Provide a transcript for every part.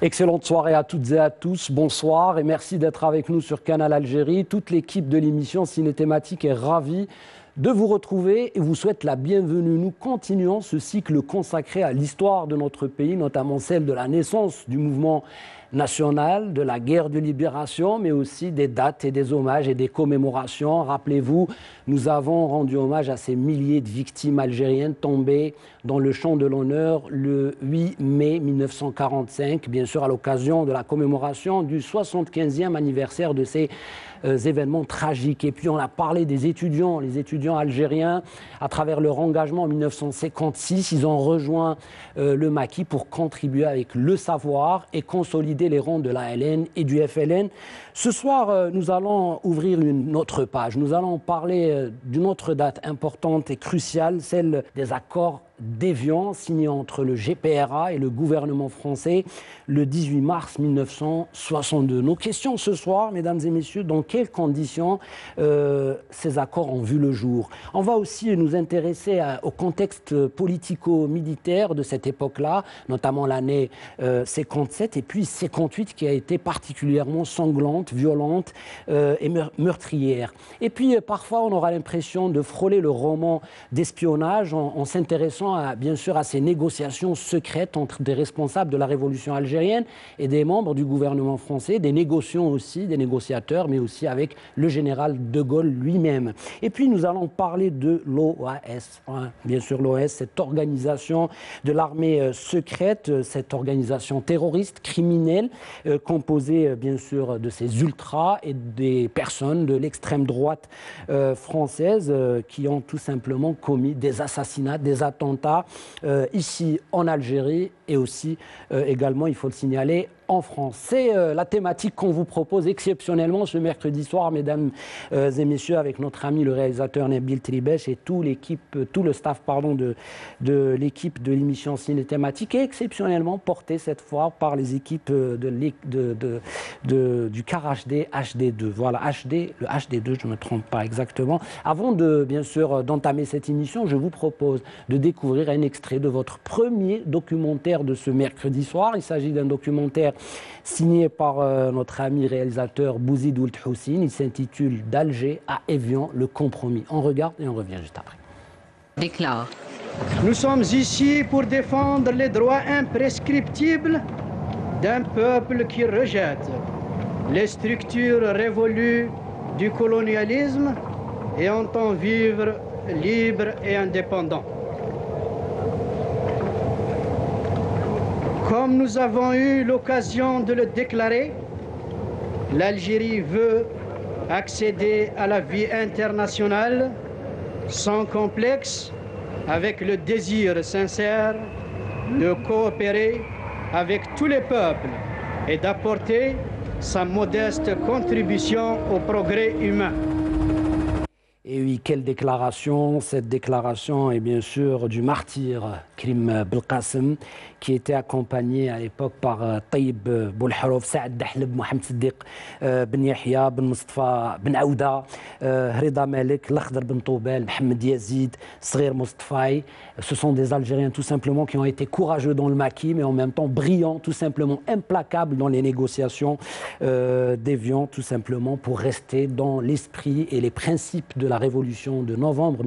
Excellente soirée à toutes et à tous, bonsoir et merci d'être avec nous sur Canal Algérie. Toute l'équipe de l'émission Ciné Thématique est ravie de vous retrouver et vous souhaite la bienvenue. Nous continuons ce cycle consacré à l'histoire de notre pays, notamment celle de la naissance du mouvement national, de la guerre de libération, mais aussi des dates et des hommages et des commémorations. Rappelez-vous, nous avons rendu hommage à ces milliers de victimes algériennes tombées dans le champ de l'honneur le 8 mai 1945, bien sûr à l'occasion de la commémoration du 75e anniversaire de ces événements tragiques. Et puis on a parlé des étudiants, les étudiants algériens, à travers leur engagement en 1956, ils ont rejoint le maquis pour contribuer avec le savoir et consolider les rangs de l'ALN et du FLN. Ce soir, nous allons ouvrir une autre page. Nous allons parler d'une autre date importante et cruciale, celle des accords d'Évian signés entre le GPRA et le gouvernement français le 18 mars 1962. Nos questions ce soir, mesdames et messieurs, dans quelles conditions ces accords ont vu le jour? On va aussi nous intéresser au contexte politico-militaire de cette époque-là, notamment l'année 57 et puis 58 qui a été particulièrement sanglante, violente et meurtrière. Et puis parfois on aura l'impression de frôler le roman d'espionnage en s'intéressant bien sûr à ces négociations secrètes entre des responsables de la révolution algérienne et des membres du gouvernement français, des négociants aussi, des négociateurs, mais aussi avec le général de Gaulle lui-même. Et puis nous allons parler de l'OAS, bien sûr l'OAS, cette organisation de l'armée secrète, cette organisation terroriste, criminelle, composée bien sûr de ces ultras et des personnes de l'extrême droite française qui ont tout simplement commis des assassinats, des attentats ici en Algérie et aussi également, il faut le signaler, en France. C'est la thématique qu'on vous propose exceptionnellement ce mercredi soir, mesdames et messieurs, avec notre ami le réalisateur Nabil Tribech et tout le staff de l'équipe de l'émission Ciné Thématique, et exceptionnellement porté cette fois par les équipes du car HD HD2. Voilà, le HD2, je ne me trompe pas exactement. Avant de, bien sûr, d'entamer cette émission, je vous propose de découvrir un extrait de votre premier documentaire de ce mercredi soir. Il s'agit d'un documentaire signé par notre ami réalisateur Bouzid Ould Houssine. Il s'intitule D'Alger à Évian, le compromis. On regarde et on revient juste après. Déclare. Nous sommes ici pour défendre les droits imprescriptibles d'un peuple qui rejette les structures révolues du colonialisme et entend vivre libre et indépendant. Comme nous avons eu l'occasion de le déclarer, l'Algérie veut accéder à la vie internationale sans complexe, avec le désir sincère de coopérer avec tous les peuples et d'apporter sa modeste contribution au progrès humain. Et oui, quelle déclaration! Cette déclaration est bien sûr du martyr Karim Belkacem, qui était accompagné à l'époque par Taïb Boulharouf, Saad Dahleb, Mohamed Siddiq Ben Yahya, Ben Mustafa, Ben Aouda, Rida Malek, Lakhdar Ben Toubel, Mohamed Yazid, Sghir Mustafaï. Ce sont des Algériens tout simplement qui ont été courageux dans le maquis, mais en même temps brillants, tout simplement implacables dans les négociations d'Évian, tout simplement pour rester dans l'esprit et les principes de la révolution de novembre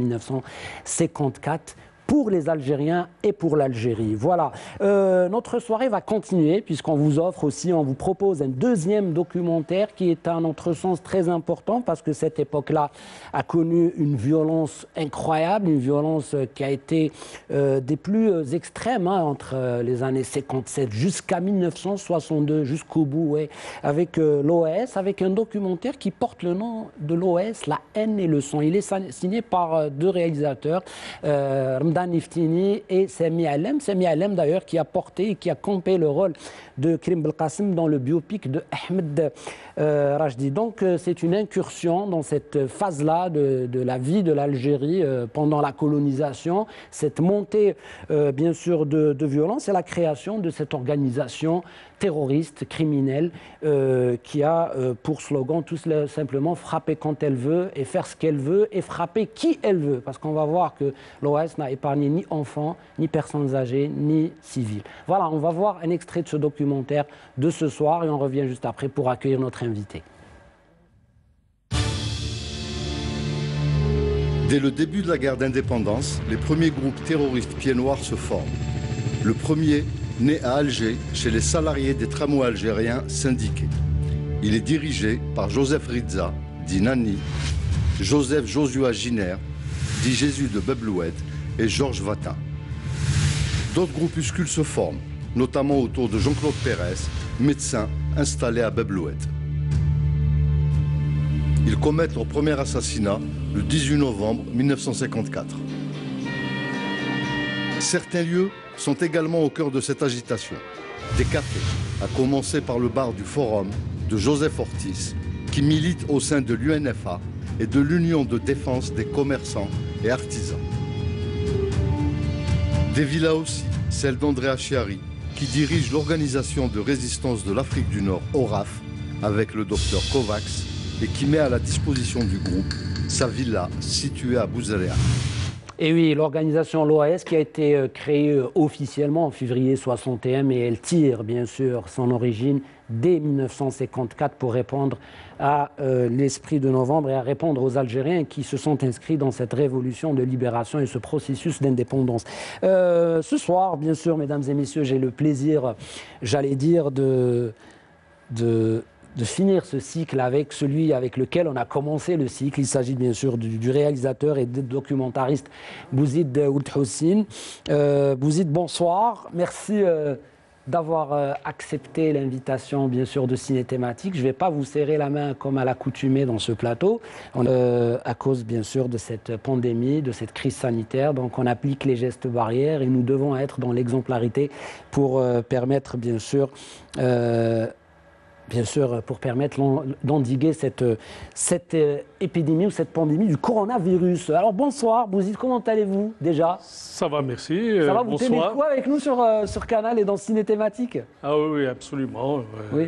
1954 pour les Algériens et pour l'Algérie. Voilà, notre soirée va continuer puisqu'on vous offre aussi, on vous propose un deuxième documentaire qui est à notre sens très important parce que cette époque-là a connu une violence incroyable, une violence qui a été des plus extrêmes entre les années 57 jusqu'à 1962, jusqu'au bout, ouais, avec l'OAS, avec un documentaire qui porte le nom de l'OAS, La haine et le sang. Il est signé par deux réalisateurs, Dan Iftini et Sami Alem. Sami Alem d'ailleurs qui a porté et qui a campé le rôle de Karim Belkacem dans le biopic de Ahmed Rajdi. Donc c'est une incursion dans cette phase-là de la vie de l'Algérie pendant la colonisation, cette montée bien sûr de violence et la création de cette organisation terroriste, criminelle, qui a pour slogan tout simplement frapper quand elle veut et faire ce qu'elle veut et frapper qui elle veut. Parce qu'on va voir que l'OAS n'a épargner ni enfants, ni personnes âgées, ni civils. Voilà, on va voir un extrait de ce documentaire de ce soir et on revient juste après pour accueillir notre invité. Dès le début de la guerre d'indépendance, les premiers groupes terroristes pieds noirs se forment. Le premier, né à Alger, chez les salariés des tramways algériens syndiqués. Il est dirigé par Joseph Rizza, dit Nani, Joseph Josua Giner, dit Jésus de Bebloued et Georges Vatin. D'autres groupuscules se forment, notamment autour de Jean-Claude Pérez, médecin installé à Bebloued. Ils commettent leur premier assassinat le 18 novembre 1954. Certains lieux sont également au cœur de cette agitation. Des cafés, à commencer par le bar du Forum de Joseph Ortiz, qui milite au sein de l'UNFA et de l'Union de défense des commerçants et artisans. Des villas aussi, celle d'Andrea Chiari, qui dirige l'organisation de résistance de l'Afrique du Nord, ORAF, avec le docteur Kovacs, et qui met à la disposition du groupe sa villa située à Bouzaléa. Et oui, l'organisation l'OAS qui a été créée officiellement en février 61, mais elle tire bien sûr son origine dès 1954 pour répondre à l'esprit de novembre et à répondre aux Algériens qui se sont inscrits dans cette révolution de libération et ce processus d'indépendance. Ce soir, bien sûr, mesdames et messieurs, j'ai le plaisir, j'allais dire, de finir ce cycle avec celui avec lequel on a commencé le cycle. Il s'agit bien sûr du réalisateur et documentariste Bouzid Ould Houssine. Bouzid, bonsoir. Merci d'avoir accepté l'invitation bien sûr de Ciné Thématique. Je ne vais pas vous serrer la main comme à l'accoutumée dans ce plateau, à cause bien sûr de cette pandémie, de cette crise sanitaire. Donc on applique les gestes barrières et nous devons être dans l'exemplarité pour permettre bien sûr pour permettre d'endiguer cette épidémie ou cette pandémie du coronavirus. Alors bonsoir Bouzid, comment allez-vous déjà? Ça va, merci. Ça va, vous tenez le coup avec nous sur Canal et dans Ciné Thématique? Ah oui, absolument. Oui.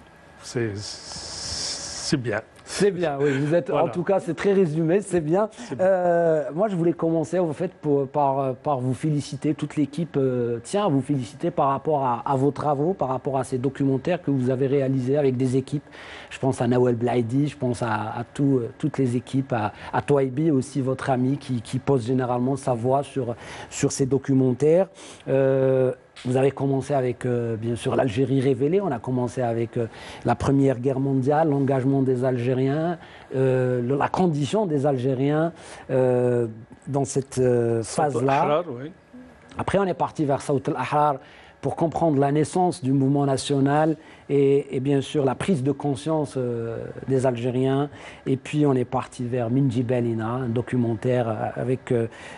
C'est bien. C'est bien, oui. Vous êtes, voilà. En tout cas, c'est très résumé, c'est bien. Moi, je voulais commencer en fait par vous féliciter, toute l'équipe tient à vous féliciter par rapport à vos travaux, par rapport à ces documentaires que vous avez réalisés avec des équipes. Je pense à Nawel Blaidi, je pense à toutes les équipes, à Toibi aussi, votre ami, qui pose généralement sa voix sur ces documentaires. Vous avez commencé avec, bien sûr, l'Algérie révélée. On a commencé avec la Première Guerre mondiale, l'engagement des Algériens, la condition des Algériens dans cette phase-là. Oui. Après, on est parti vers Saout al-Ahrar pour comprendre la naissance du mouvement national et bien sûr la prise de conscience des Algériens. Et puis on est parti vers Minji Belina, un documentaire avec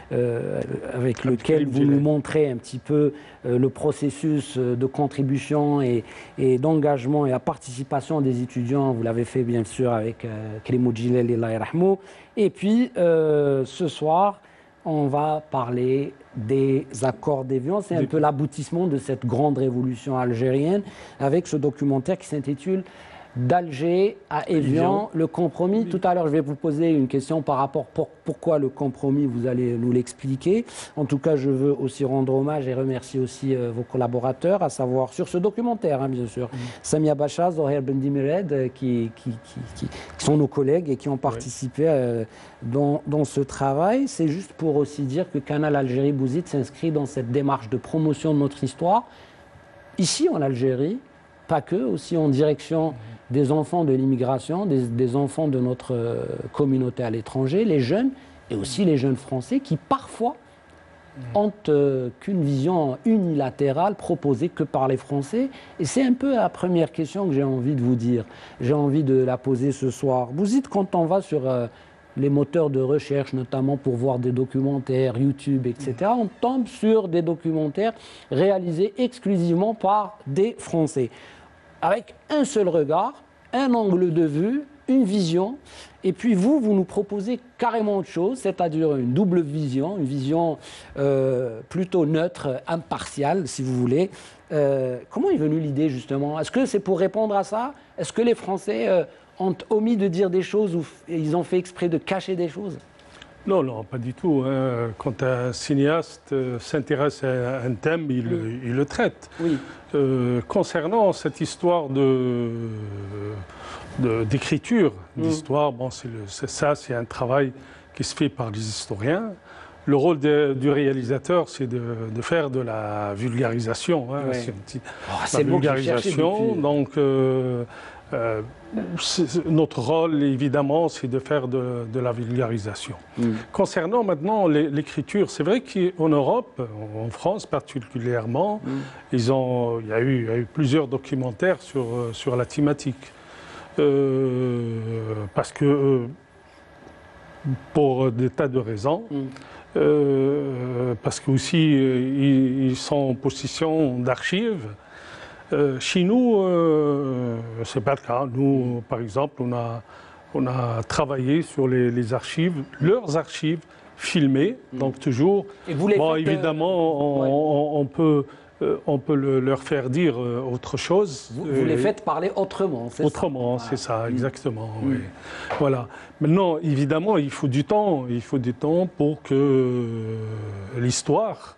lequel vous nous montrez un petit peu le processus de contribution et d'engagement et la participation des étudiants. Vous l'avez fait bien sûr avec Kerimou Djilali Allah yarhamou. Et puis ce soir, on va parler des accords d'Évian. C'est un peu l'aboutissement de cette grande révolution algérienne avec ce documentaire qui s'intitule d'Alger à Évian, le compromis. Tout à l'heure, je vais vous poser une question par rapport pourquoi le compromis, vous allez nous l'expliquer. En tout cas, je veux aussi rendre hommage et remercier aussi vos collaborateurs, à savoir sur ce documentaire, hein, bien sûr. Samia Bacha, Zohair Bendimired, qui sont nos collègues et qui ont participé dans ce travail. C'est juste pour aussi dire que Canal Algérie Bouzid s'inscrit dans cette démarche de promotion de notre histoire, ici en Algérie, pas que, aussi en direction des enfants de l'immigration, des enfants de notre communauté à l'étranger, les jeunes, et aussi les jeunes français qui parfois ont qu'une vision unilatérale proposée que par les Français. Et c'est un peu la première question que j'ai envie de vous dire. J'ai envie de la poser ce soir. Vous dites, quand on va sur les moteurs de recherche, notamment pour voir des documentaires, YouTube, etc., on tombe sur des documentaires réalisés exclusivement par des Français, avec un seul regard, un angle de vue, une vision, et puis vous nous proposez carrément autre chose, c'est-à-dire une double vision, une vision plutôt neutre, impartiale, si vous voulez. Comment est venue l'idée, justement? Est-ce que c'est pour répondre à ça? Est-ce que les Français ont omis de dire des choses ou ils ont fait exprès de cacher des choses? Non, non, pas du tout, hein. Quand un cinéaste s'intéresse à un thème, il le traite. Oui. Concernant cette histoire d'écriture, d'histoire, bon, c'est un travail qui se fait par les historiens. Le rôle du réalisateur, c'est de faire de la vulgarisation. Hein, Ouais. la vulgarisation. Donc, notre rôle, évidemment, c'est de faire de la vulgarisation. Concernant maintenant l'écriture, c'est vrai qu'en Europe, en France particulièrement, il y a eu plusieurs documentaires sur la thématique. Parce que, pour des tas de raisons, parce qu'aussi ils sont en possession d'archives. Chez nous, ce n'est pas le cas. Nous, par exemple, on a travaillé sur les archives, leurs archives filmées, donc toujours. Et vous les bon, faites, évidemment, on peut leur faire dire autre chose. Vous les faites parler autrement, c'est ça? Autrement, c'est ça, exactement. Oui. Voilà. Maintenant, évidemment, il faut du temps. Il faut du temps pour que l'histoire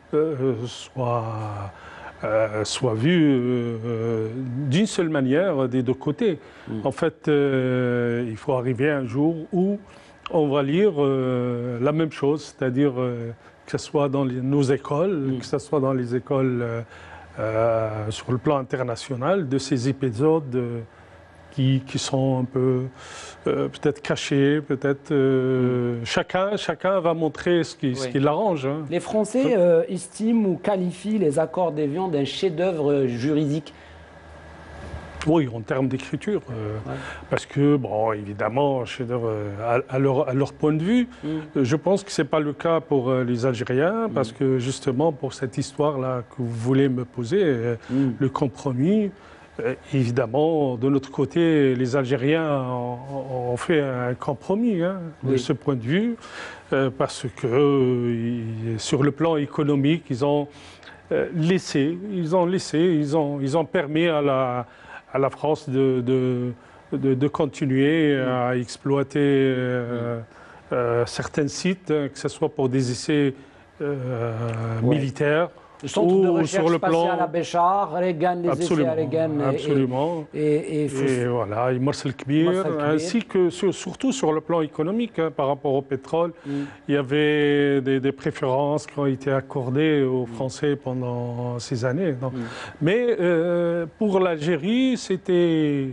soit vue d'une seule manière des deux côtés. En fait, il faut arriver un jour où on va lire la même chose, c'est-à-dire que ce soit dans nos écoles, que ce soit dans les écoles sur le plan international, de ces épisodes qui sont un peu peut-être cachés, peut-être chacun va montrer ce qui l'arrange. Hein. Les Français estiment ou qualifient les accords d'Évian d'un chef-d'œuvre juridique. Oui, en termes d'écriture, parce que, bon, évidemment, à leur point de vue, je pense que ce n'est pas le cas pour les Algériens, parce que justement, pour cette histoire-là que vous voulez me poser, le compromis, évidemment, de notre côté, les Algériens ont fait un compromis de ce point de vue, parce que sur le plan économique, ils ont permis à la France de continuer à exploiter certains sites, que ce soit pour des essais militaires. Le centre de recherche sur le spatiale plan à Béchar, Regan, les essais à Regan et voilà, et Mars el-Kbir, ainsi que surtout sur le plan économique, par rapport au pétrole, il y avait des préférences qui ont été accordées aux Français pendant ces années. Mais pour l'Algérie, c'était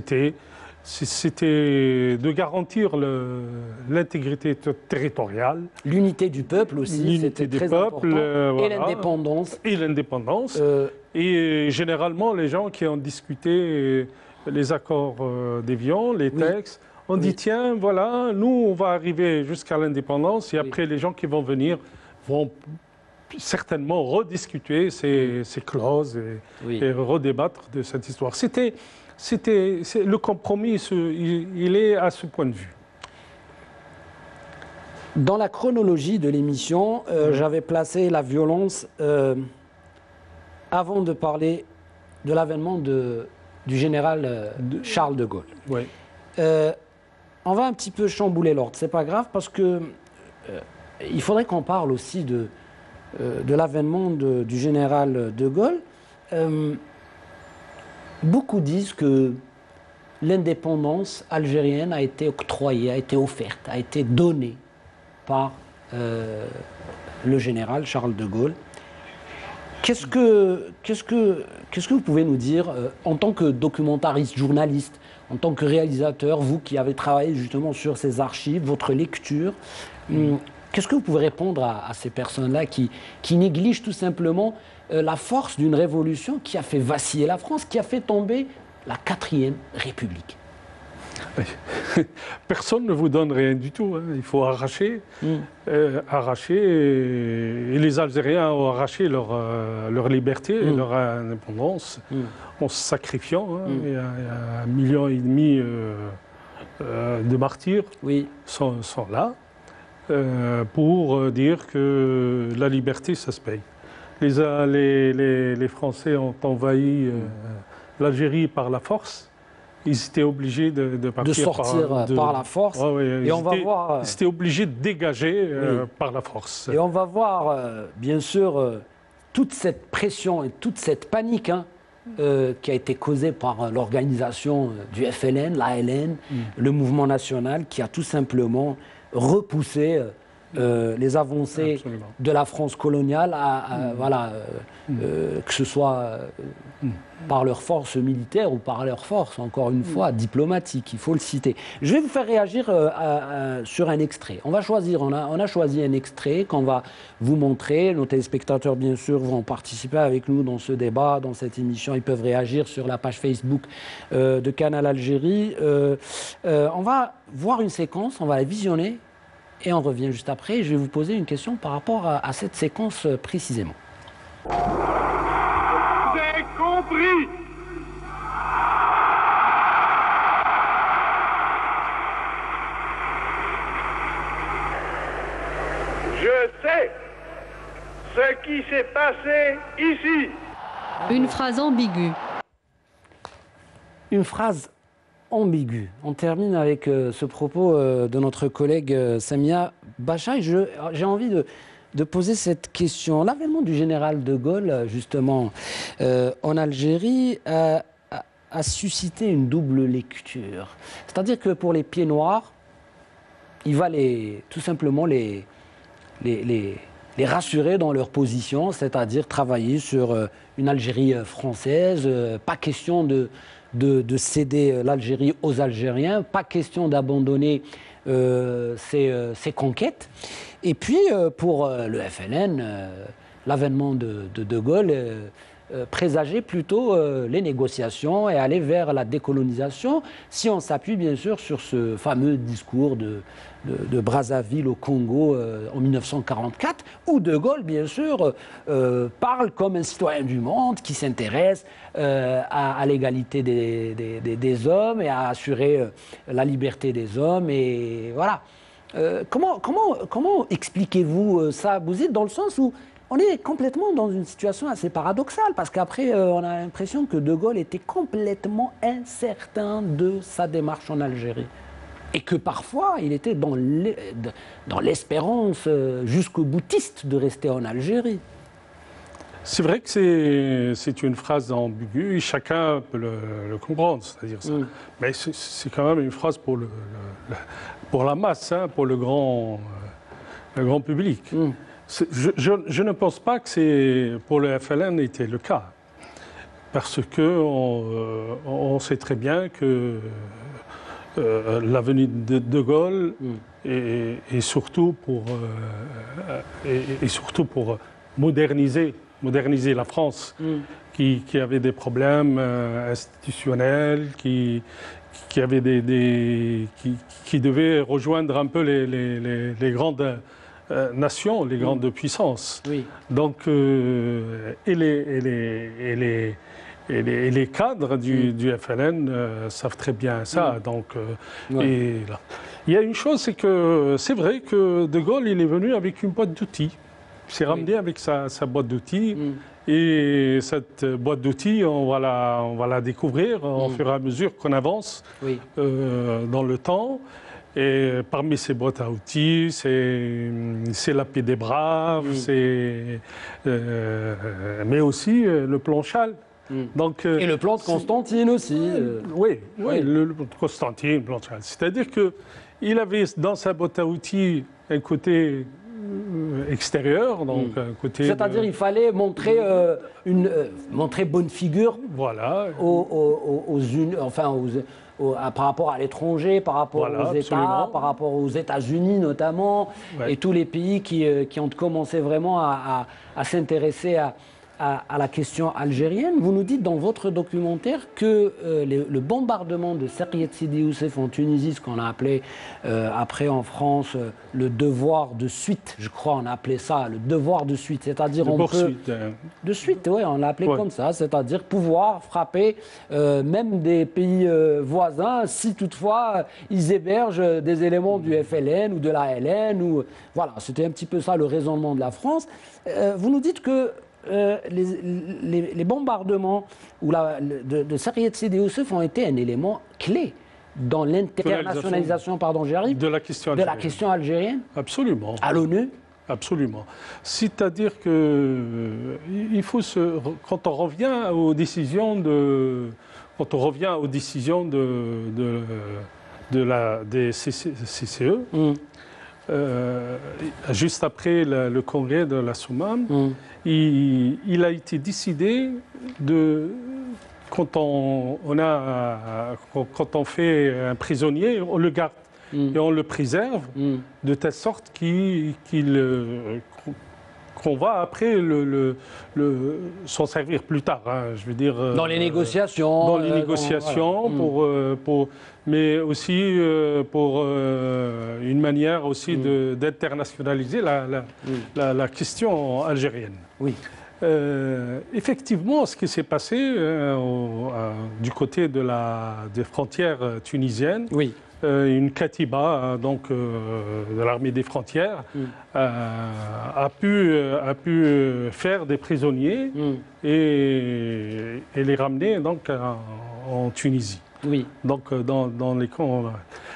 de garantir l'intégrité territoriale. L'unité du peuple aussi, c'était très important. Et l'indépendance. Et l'indépendance. Et généralement, les gens qui ont discuté les accords d'Évian, les textes, on dit tiens, voilà, nous, on va arriver jusqu'à l'indépendance et après, les gens qui vont venir vont certainement rediscuter ces clauses et redébattre de cette histoire. Le compromis, il est à ce point de vue. Dans la chronologie de l'émission, j'avais placé la violence avant de parler de l'avènement du général Charles de Gaulle. Oui. On va un petit peu chambouler l'ordre, c'est pas grave, parce que il faudrait qu'on parle aussi de l'avènement du général de Gaulle. Beaucoup disent que l'indépendance algérienne a été octroyée, a été offerte, a été donnée par le général Charles de Gaulle. Qu'est-ce que vous pouvez nous dire en tant que documentariste, journaliste, en tant que réalisateur, vous qui avez travaillé justement sur ces archives, votre lecture, qu'est-ce que vous pouvez répondre à ces personnes-là qui négligent tout simplement la force d'une révolution qui a fait vaciller la France, qui a fait tomber la 4e République? Personne ne vous donne rien du tout. Hein. Il faut arracher. Et les Algériens ont arraché leur liberté et leur indépendance en se sacrifiant. Il y a 1,5 million de martyrs sont là pour dire que la liberté, ça se paye. Les Français ont envahi l'Algérie par la force. ils étaient obligés de partir. De sortir par la force. Et on va voir. Ils étaient obligés de dégager par la force. Et on va voir, bien sûr, toute cette pression et toute cette panique qui a été causée par l'organisation du FLN, l'ALN, le mouvement national, qui a tout simplement repoussé les avancées de la France coloniale, que ce soit par leur force militaire ou par leur force, encore une fois, diplomatique, il faut le citer. Je vais vous faire réagir sur un extrait. On a choisi un extrait qu'on va vous montrer. Nos téléspectateurs, bien sûr, vont participer avec nous dans ce débat, dans cette émission. Ils peuvent réagir sur la page Facebook de Canal Algérie. On va voir une séquence, on va la visionner. Et on revient juste après. Je vais vous poser une question par rapport à cette séquence précisément. Vous avez compris? Je sais ce qui s'est passé ici. Une phrase ambiguë. Une phrase ambigu. On termine avec ce propos de notre collègue Samia Bacha. Et j'ai envie de poser cette question. L'avènement du général de Gaulle, justement, en Algérie, a suscité une double lecture. C'est-à-dire que pour les pieds noirs, il va tout simplement les rassurer dans leur position, c'est-à-dire travailler sur une Algérie française, pas question de céder l'Algérie aux Algériens, pas question d'abandonner ses conquêtes. Et puis, pour le FLN, l'avènement de Gaulle présageait plutôt les négociations et aller vers la décolonisation, si on s'appuie bien sûr sur ce fameux discours de Brazzaville au Congo en 1944, où de Gaulle, bien sûr, parle comme un citoyen du monde qui s'intéresse à l'égalité des hommes et à assurer la liberté des hommes. Et voilà. Comment expliquez-vous ça, Bouzid, dans le sens où on est complètement dans une situation assez paradoxale, parce qu'après, on a l'impression que de Gaulle était complètement incertain de sa démarche en Algérie. Et que parfois, il était dans l'espérance jusqu'au boutiste de rester en Algérie. C'est vrai que c'est une phrase ambiguë, et chacun peut le comprendre, c'est-à-dire ça. Mais c'est quand même une phrase pour la masse, pour le grand public. Je ne pense pas que pour le FLN était le cas, parce qu'on sait très bien que la venue de Gaulle et surtout pour moderniser la France, qui avait des problèmes institutionnels, qui devait rejoindre un peu les grandes nations, les grandes puissances. Oui. Donc, et les cadres du FLN savent très bien ça. Donc, et là. Il y a une chose, c'est que c'est vrai que de Gaulle, il est venu avec une boîte d'outils. Il s'est ramené avec sa boîte d'outils. Et cette boîte d'outils, on va la découvrir au fur et à mesure qu'on avance dans le temps. Et parmi ces boîtes à outils, c'est la paix des braves, mais aussi le plan Châle. Donc, et le plan de Constantine aussi. Oui, le plan de Constantine, le plan de Châle. C'est-à-dire qu'il avait dans sa boîte à outils un côté extérieur, donc un côté. C'est-à-dire il fallait montrer montrer bonne figure. Voilà. Par rapport à l'étranger, par rapport aux États, par rapport aux États-Unis notamment, et tous les pays qui ont commencé vraiment à s'intéresser à la question algérienne. Vous nous dites dans votre documentaire que le bombardement de Sarkiet Sidi Youssef en Tunisie, ce qu'on a appelé après en France le devoir de suite, je crois on a appelé ça le devoir de suite, c'est-à-dire de suite, on l'a appelé comme ça, c'est-à-dire pouvoir frapper même des pays voisins si toutefois ils hébergent des éléments du FLN ou de l'ALN ou voilà, c'était un petit peu ça le raisonnement de la France. Vous nous dites que les bombardements de Sarkiet Sidi Youssef ont été un élément clé dans l'internationalisation, pardon, j'y arrive, de la question de algérienne. la question algérienne Absolument. à l'ONU. Absolument. C'est-à-dire que il faut quand on revient aux décisions des CCE, juste après le congrès de la Soumam, il a été décidé quand on fait un prisonnier, on le garde. Et on le préserve de telle sorte qu'on va après s'en servir plus tard. Hein, je veux dire, dans les négociations. Dans les négociations, voilà. Mais aussi pour une manière aussi d'internationaliser la question algérienne. Oui. Effectivement, ce qui s'est passé du côté des frontières tunisiennes, oui. Une Katiba de l'armée des frontières a pu faire des prisonniers et les ramener donc en Tunisie. Oui. Donc dans les camps.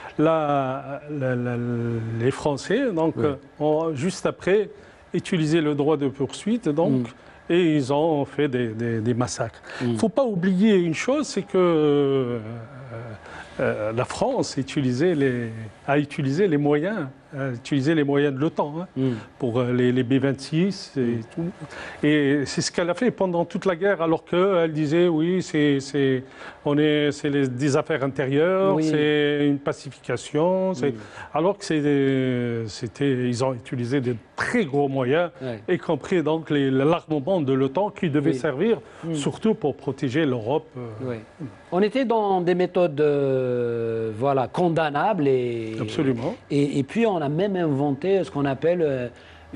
Les Français ont juste après utilisé le droit de poursuite et ils ont fait des massacres. Il ne faut pas oublier une chose, c'est que la France a utilisé les moyens de l'OTAN pour les B-26 et tout. Et c'est ce qu'elle a fait pendant toute la guerre, alors qu'elle disait oui, c'est des affaires intérieures, c'est une pacification. Alors que ils ont utilisé de très gros moyens, y compris donc l'armement de l'OTAN qui devait servir surtout pour protéger l'Europe. On était dans des méthodes condamnables Absolument. Et puis on a même inventé ce qu'on appelle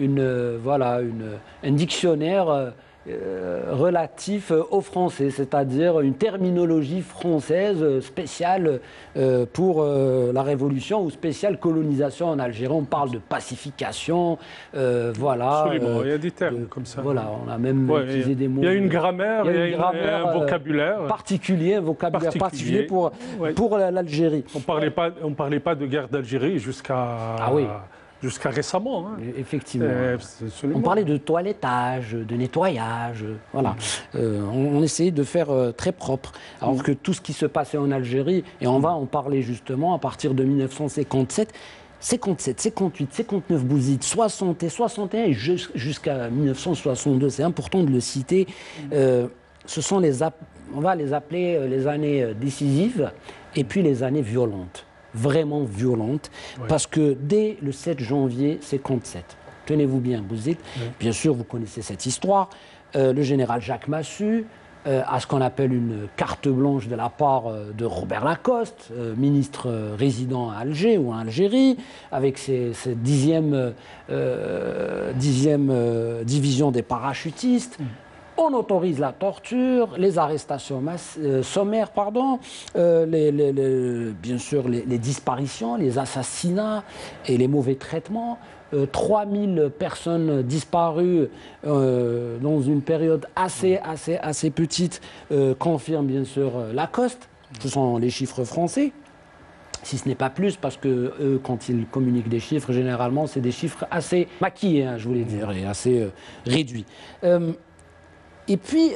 un dictionnaire relatif au français, c'est-à-dire une terminologie française spéciale pour la Révolution ou spéciale colonisation en Algérie. On parle de pacification, Absolument, il y a des termes comme ça. Voilà, on a même utilisé des mots. Il y a une grammaire, il y a un vocabulaire particulier, pour l'Algérie. On parlait pas de guerre d'Algérie jusqu'à récemment. Hein. Effectivement. On parlait de toilettage, de nettoyage. Voilà. On essayait de faire très propre. Alors que tout ce qui se passait en Algérie, et on va en parler justement à partir de 1957, 57, 58, 59 Bouzid, 60 et 61 et jusqu'à 1962, c'est important de le citer. Ce sont on va les appeler les années décisives et puis les années violentes. Vraiment violente, parce que dès le 7 janvier 57, tenez-vous bien, Bouzid, bien sûr, vous connaissez cette histoire, le général Jacques Massu a ce qu'on appelle une carte blanche de la part de Robert Lacoste, ministre résident à Alger ou en Algérie, avec ses 10e division des parachutistes. On autorise la torture, les arrestations sommaires, bien sûr les disparitions, les assassinats et les mauvais traitements. 3000 personnes disparues dans une période assez petite, confirme bien sûr Lacoste. Ce sont les chiffres français. Si ce n'est pas plus, parce que eux, quand ils communiquent des chiffres, généralement, c'est des chiffres assez maquillés, hein, je voulais dire, et assez réduits. Et puis,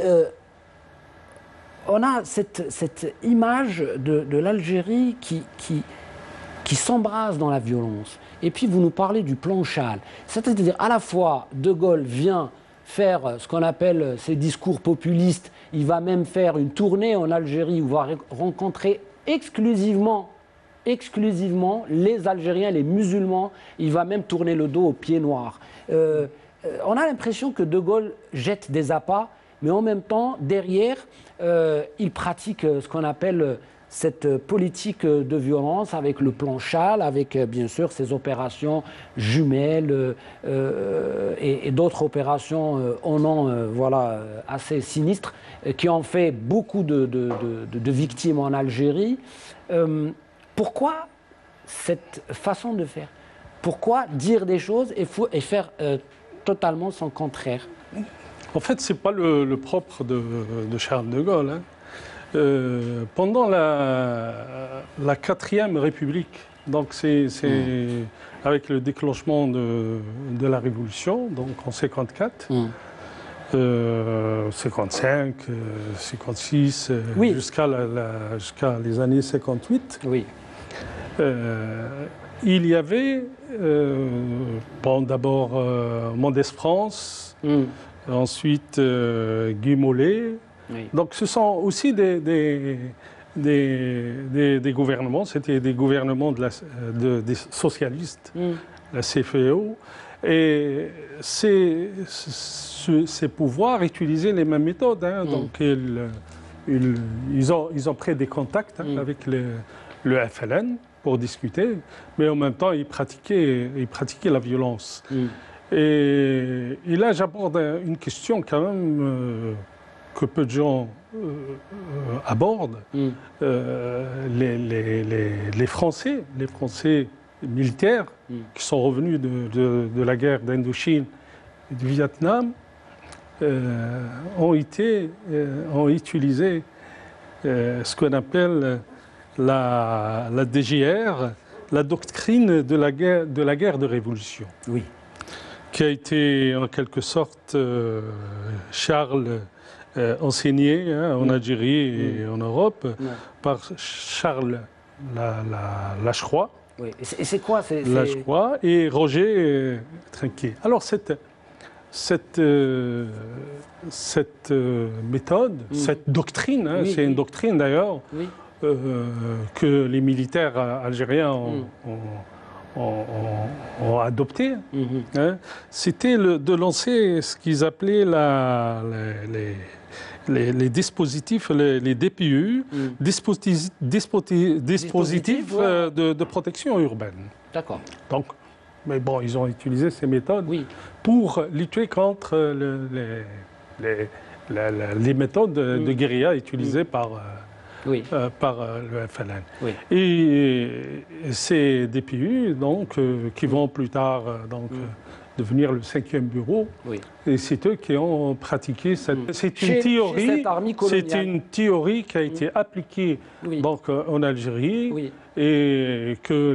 on a cette image de l'Algérie qui s'embrase dans la violence. Et puis, vous nous parlez du plan Chal. C'est-à-dire, à la fois, De Gaulle vient faire ce qu'on appelle ses discours populistes. Il va même faire une tournée en Algérie où il va rencontrer exclusivement les Algériens, les musulmans. Il va même tourner le dos aux pieds noirs. On a l'impression que De Gaulle jette des appâts, mais en même temps, derrière, il pratique ce qu'on appelle cette politique de violence avec le plan Chal, avec bien sûr ces opérations jumelles et d'autres opérations au nom assez sinistres qui ont fait beaucoup de victimes en Algérie. Pourquoi cette façon de faire? Pourquoi dire des choses et faire totalement son contraire? En fait, ce n'est pas le propre de Charles de Gaulle. Hein. Pendant la 4e République, donc c'est avec le déclenchement de la Révolution, donc en 54, 55, 56, Oui. jusqu'à les années 58. Oui. Il y avait, d'abord Mendès France, ensuite Guy Mollet. Oui. Donc ce sont aussi des gouvernements, c'était des gouvernements des socialistes, la CFEO, et ces pouvoirs utilisaient les mêmes méthodes. Hein, donc ils ont pris des contacts avec le FLN pour discuter, mais en même temps ils pratiquaient la violence. Et là j'aborde une question quand même que peu de gens abordent. Les Français militaires qui sont revenus de la guerre d'Indochine et du Vietnam ont utilisé ce qu'on appelle la DGR, la doctrine de la guerre de révolution, qui a été en quelque sorte Charles enseigné en Algérie et en Europe par Charles Lacroix. Oui. Et c'est quoi Lacroix et Roger Trinquet. Alors cette méthode, cette doctrine, c'est une doctrine d'ailleurs que les militaires algériens ont adoptée, c'était de lancer ce qu'ils appelaient les dispositifs, les DPU, dispositifs de protection urbaine. D'accord. Donc, mais bon, ils ont utilisé ces méthodes pour lutter contre les méthodes de guérilla utilisées par le FLN. Et ces DPU, donc, qui vont plus tard devenir le 5e bureau, et c'est eux qui ont pratiqué c'est une théorie qui a été appliquée donc, en Algérie et que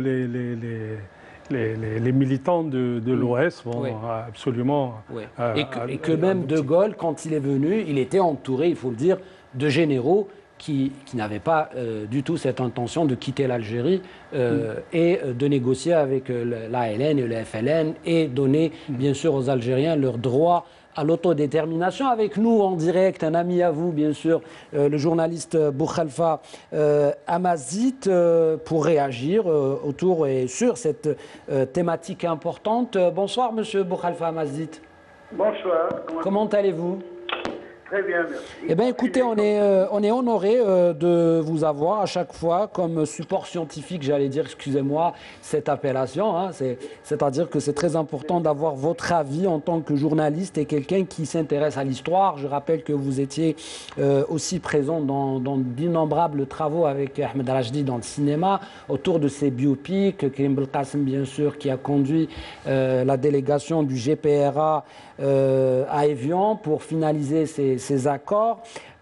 les militants de l'OS vont absolument... Et que même De Gaulle, quand il est venu, il était entouré, il faut le dire, de généraux qui n'avaient pas du tout cette intention de quitter l'Algérie et de négocier avec l'ALN et le FLN et donner, bien sûr, aux Algériens leur droit à l'autodétermination. Avec nous en direct, un ami à vous, bien sûr, le journaliste Boukhalifa Amazit, pour réagir autour et sur cette thématique importante. Bonsoir, monsieur Boukhalifa Amazit. Bonsoir. Comment allez-vous ? Très bien, merci. Eh bien, écoutez, on est honoré de vous avoir à chaque fois comme support scientifique, j'allais dire, excusez-moi, cette appellation. Hein, c'est-à-dire que c'est très important d'avoir votre avis en tant que journaliste et quelqu'un qui s'intéresse à l'histoire. Je rappelle que vous étiez aussi présent dans d'innombrables travaux avec Ahmed Rajdi dans le cinéma, autour de ces biopics. Karim Belkacem, bien sûr, qui a conduit la délégation du GPRA à Évian pour finaliser ces accords.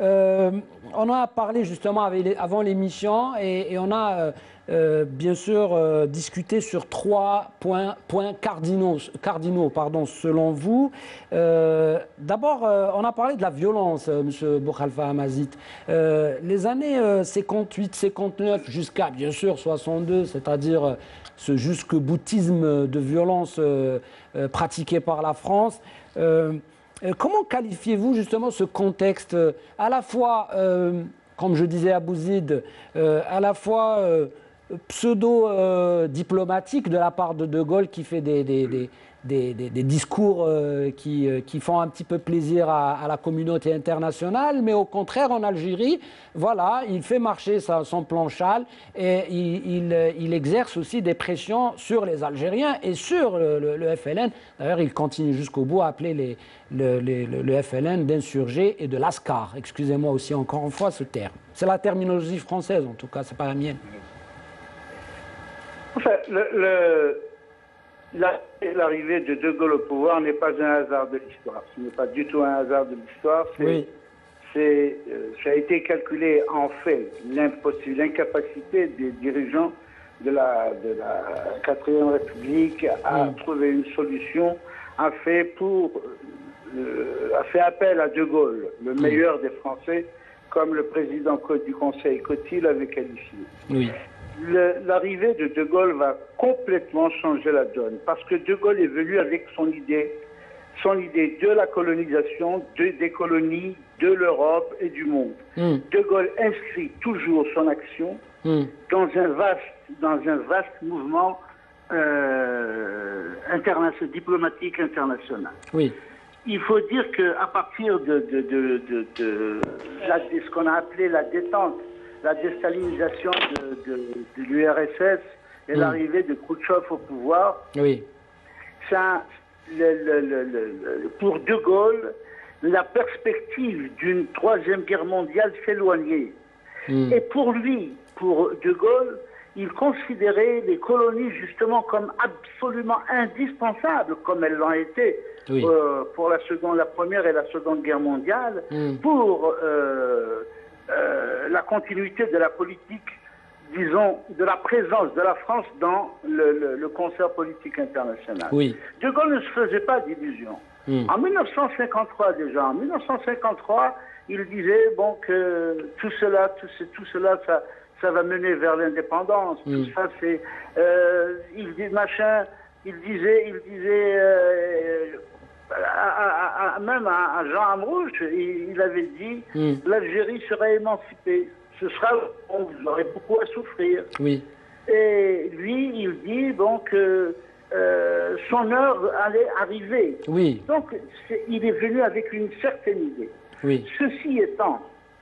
On a parlé justement avant l'émission et on a bien sûr discuté sur 3 points cardinaux selon vous. D'abord, on a parlé de la violence, M. Boukhalifa Amazit. Les années 58, 59 jusqu'à bien sûr 62, c'est-à-dire ce jusque-boutisme de violence pratiqué par la France. Comment qualifiez-vous justement ce contexte à la fois, comme je disais à Bouzid, à la fois pseudo-diplomatique de la part de Gaulle qui fait des discours qui font un petit peu plaisir à la communauté internationale, mais au contraire en Algérie, voilà, il fait marcher son plan Chal et il exerce aussi des pressions sur les Algériens et sur le FLN. D'ailleurs, il continue jusqu'au bout à appeler le FLN d'insurgés et de lascar. Excusez-moi aussi encore une fois ce terme. C'est la terminologie française en tout cas, c'est pas la mienne. Enfin, l'arrivée de Gaulle au pouvoir n'est pas un hasard de l'histoire. Ce n'est pas du tout un hasard de l'histoire. ça a été calculé en fait, l'incapacité des dirigeants de la 4e République à trouver une solution, a fait appel à De Gaulle, le meilleur des Français, comme le président du Conseil Coty l'avait qualifié. Oui. L'arrivée de Gaulle va complètement changer la donne, parce que De Gaulle est venu avec son idée de la colonisation, des colonies, de l'Europe et du monde. De Gaulle inscrit toujours son action dans un vaste mouvement diplomatique international. Oui. Il faut dire qu'à partir de ce qu'on a appelé la détente, la déstalinisation de l'URSS et l'arrivée de Khrouchtchev au pouvoir, oui. Pour De Gaulle, la perspective d'une 3e guerre mondiale s'éloignait. Et pour lui, pour De Gaulle, il considérait les colonies justement comme absolument indispensables, comme elles l'ont été pour la Première et la Seconde Guerre mondiale, pour la continuité de la politique, disons, de la présence de la France dans le concert politique international. Oui. De Gaulle ne se faisait pas d'illusions. En 1953 déjà, il disait bon que tout cela, ça va mener vers l'indépendance. Tout ça, c'est, il disait même à Jean Amrouche, il avait dit l'Algérie sera émancipée. Ce sera, vous aurez beaucoup à souffrir. Oui. Et lui, il dit bon que son heure allait arriver. Oui. Donc, il est venu avec une certaine idée. Oui. Ceci étant,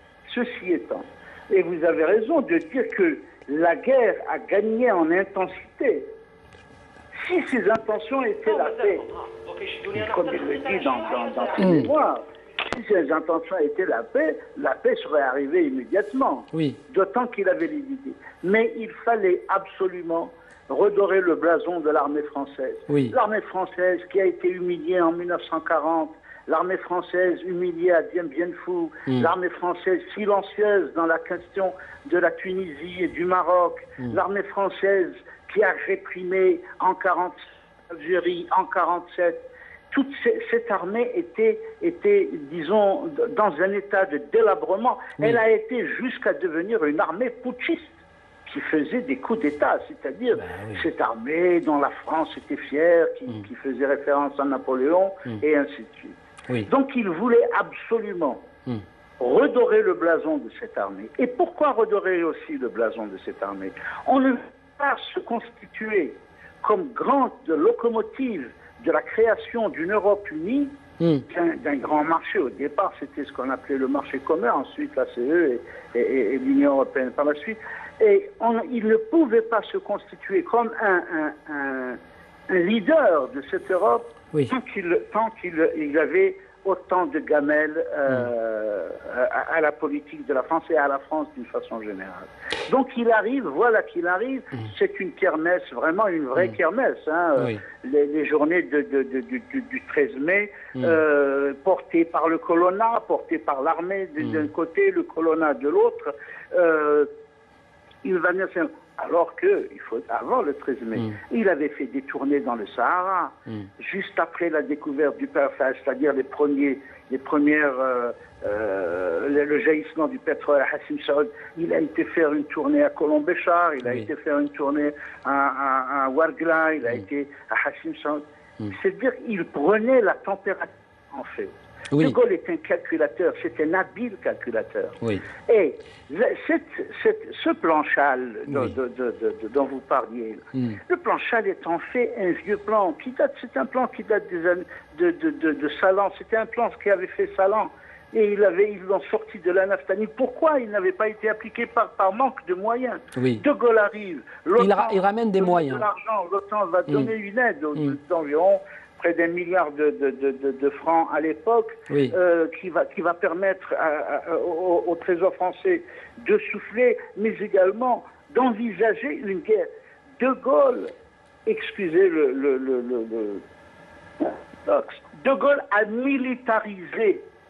et vous avez raison de dire que la guerre a gagné en intensité. Si ses intentions étaient la paix, comme il le dit dans ses mémoires, si ses intentions étaient la paix serait arrivée immédiatement. Oui. D'autant qu'il avait les idées. Mais il fallait absolument redorer le blason de l'armée française. Oui. L'armée française qui a été humiliée en 1940, l'armée française humiliée à Dien Bien Phu, l'armée française silencieuse dans la question de la Tunisie et du Maroc, l'armée française qui a réprimé en 1947 l'Algérie, en 1947. Toute cette armée était, disons, dans un état de délabrement. Oui. Elle a été jusqu'à devenir une armée putschiste qui faisait des coups d'État, c'est-à-dire cette armée dont la France était fière, qui faisait référence à Napoléon, et ainsi de suite. Oui. Donc il voulait absolument redorer le blason de cette armée. Et pourquoi redorer aussi le blason de cette armée? On ne veut pas se constituer comme grande locomotive de la création d'une Europe unie, d'un grand marché. Au départ, c'était ce qu'on appelait le marché commun, ensuite la CE et l'Union européenne par la suite. Et il ne pouvait pas se constituer comme un leader de cette Europe tant qu'il avait autant de gamelles à la politique de la France et à la France d'une façon générale. Donc il arrive, voilà qu'il arrive, c'est une kermesse, vraiment une vraie kermesse. Hein, les journées du 13 mai, portées par le colonna, portées par l'armée d'un côté, le colonna de l'autre, il va venir... Alors que, avant le 13 mai, il avait fait des tournées dans le Sahara, juste après la découverte du Perfage, c'est-à-dire le jaillissement du pétrole à Hassim Saoud. Il a été faire une tournée à Colombéchar, il a été faire une tournée à Ouargla, il a été à Hassim Saoud. C'est-à-dire qu'il prenait la température, en fait. Oui. De Gaulle est un calculateur, c'est un habile calculateur. Oui. Et ce plan Châle dont vous parliez, le plan Châle est en fait un vieux plan c'est un plan qui date des années de Salan. C'était un plan qui avait fait Salan. Et ils l'ont sorti de la naphtaline. Pourquoi il n'avait pas été appliqué par manque de moyens? De Gaulle arrive. Il ramène des moyens. De l'argent, l'OTAN va donner une aide d'environ près d'1 milliard de francs à l'époque, qui va permettre au Trésor français de souffler, mais également d'envisager une guerre. De Gaulle, excusez De Gaulle a militarisé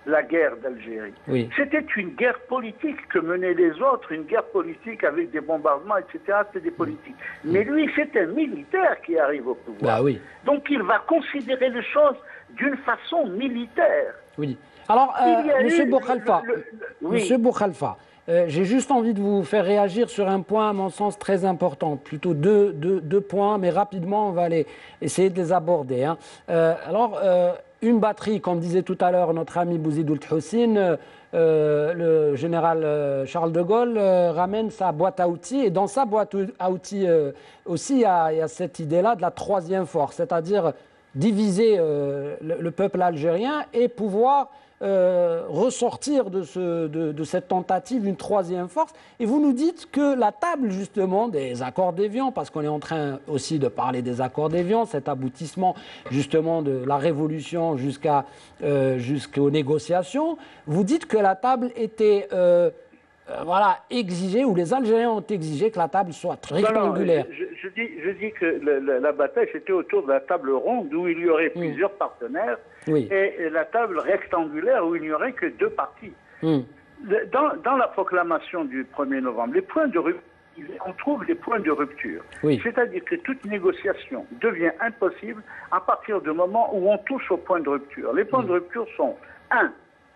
la guerre d'Algérie. Oui. C'était une guerre politique que menaient les autres, une guerre politique avec des bombardements, etc. C'était des politiques. Mais lui, c'est un militaire qui arrive au pouvoir. Bah oui. Donc il va considérer les choses d'une façon militaire. Oui. Alors, Monsieur Boukhalfa, Monsieur Boukhalfa, j'ai juste envie de vous faire réagir sur un point, à mon sens, très important. Plutôt deux points, mais rapidement, on va essayer de les aborder. Hein. Une batterie, comme disait tout à l'heure notre ami Bouzidoul Houssine, le général Charles de Gaulle ramène sa boîte à outils. Et dans sa boîte à outils aussi, il y a cette idée-là de la troisième force, c'est-à-dire diviser le peuple algérien et pouvoir ressortir de cette tentative une troisième force. Et vous nous dites que la table justement des accords d'Évian, parce qu'on est en train aussi de parler des accords d'Évian, cet aboutissement justement de la révolution jusqu'aux négociations, vous dites que la table était exigée, ou les Algériens ont exigé que la table soit rectangulaire. Non, je dis que la bataille c'était autour de la table ronde où il y aurait plusieurs partenaires. Oui. Et la table rectangulaire où il n'y aurait que deux parties. Dans la proclamation du 1er novembre, les points de rupture, on trouve des points de rupture. Oui. C'est-à-dire que toute négociation devient impossible à partir du moment où on touche au point de rupture. Les points de rupture sont 1.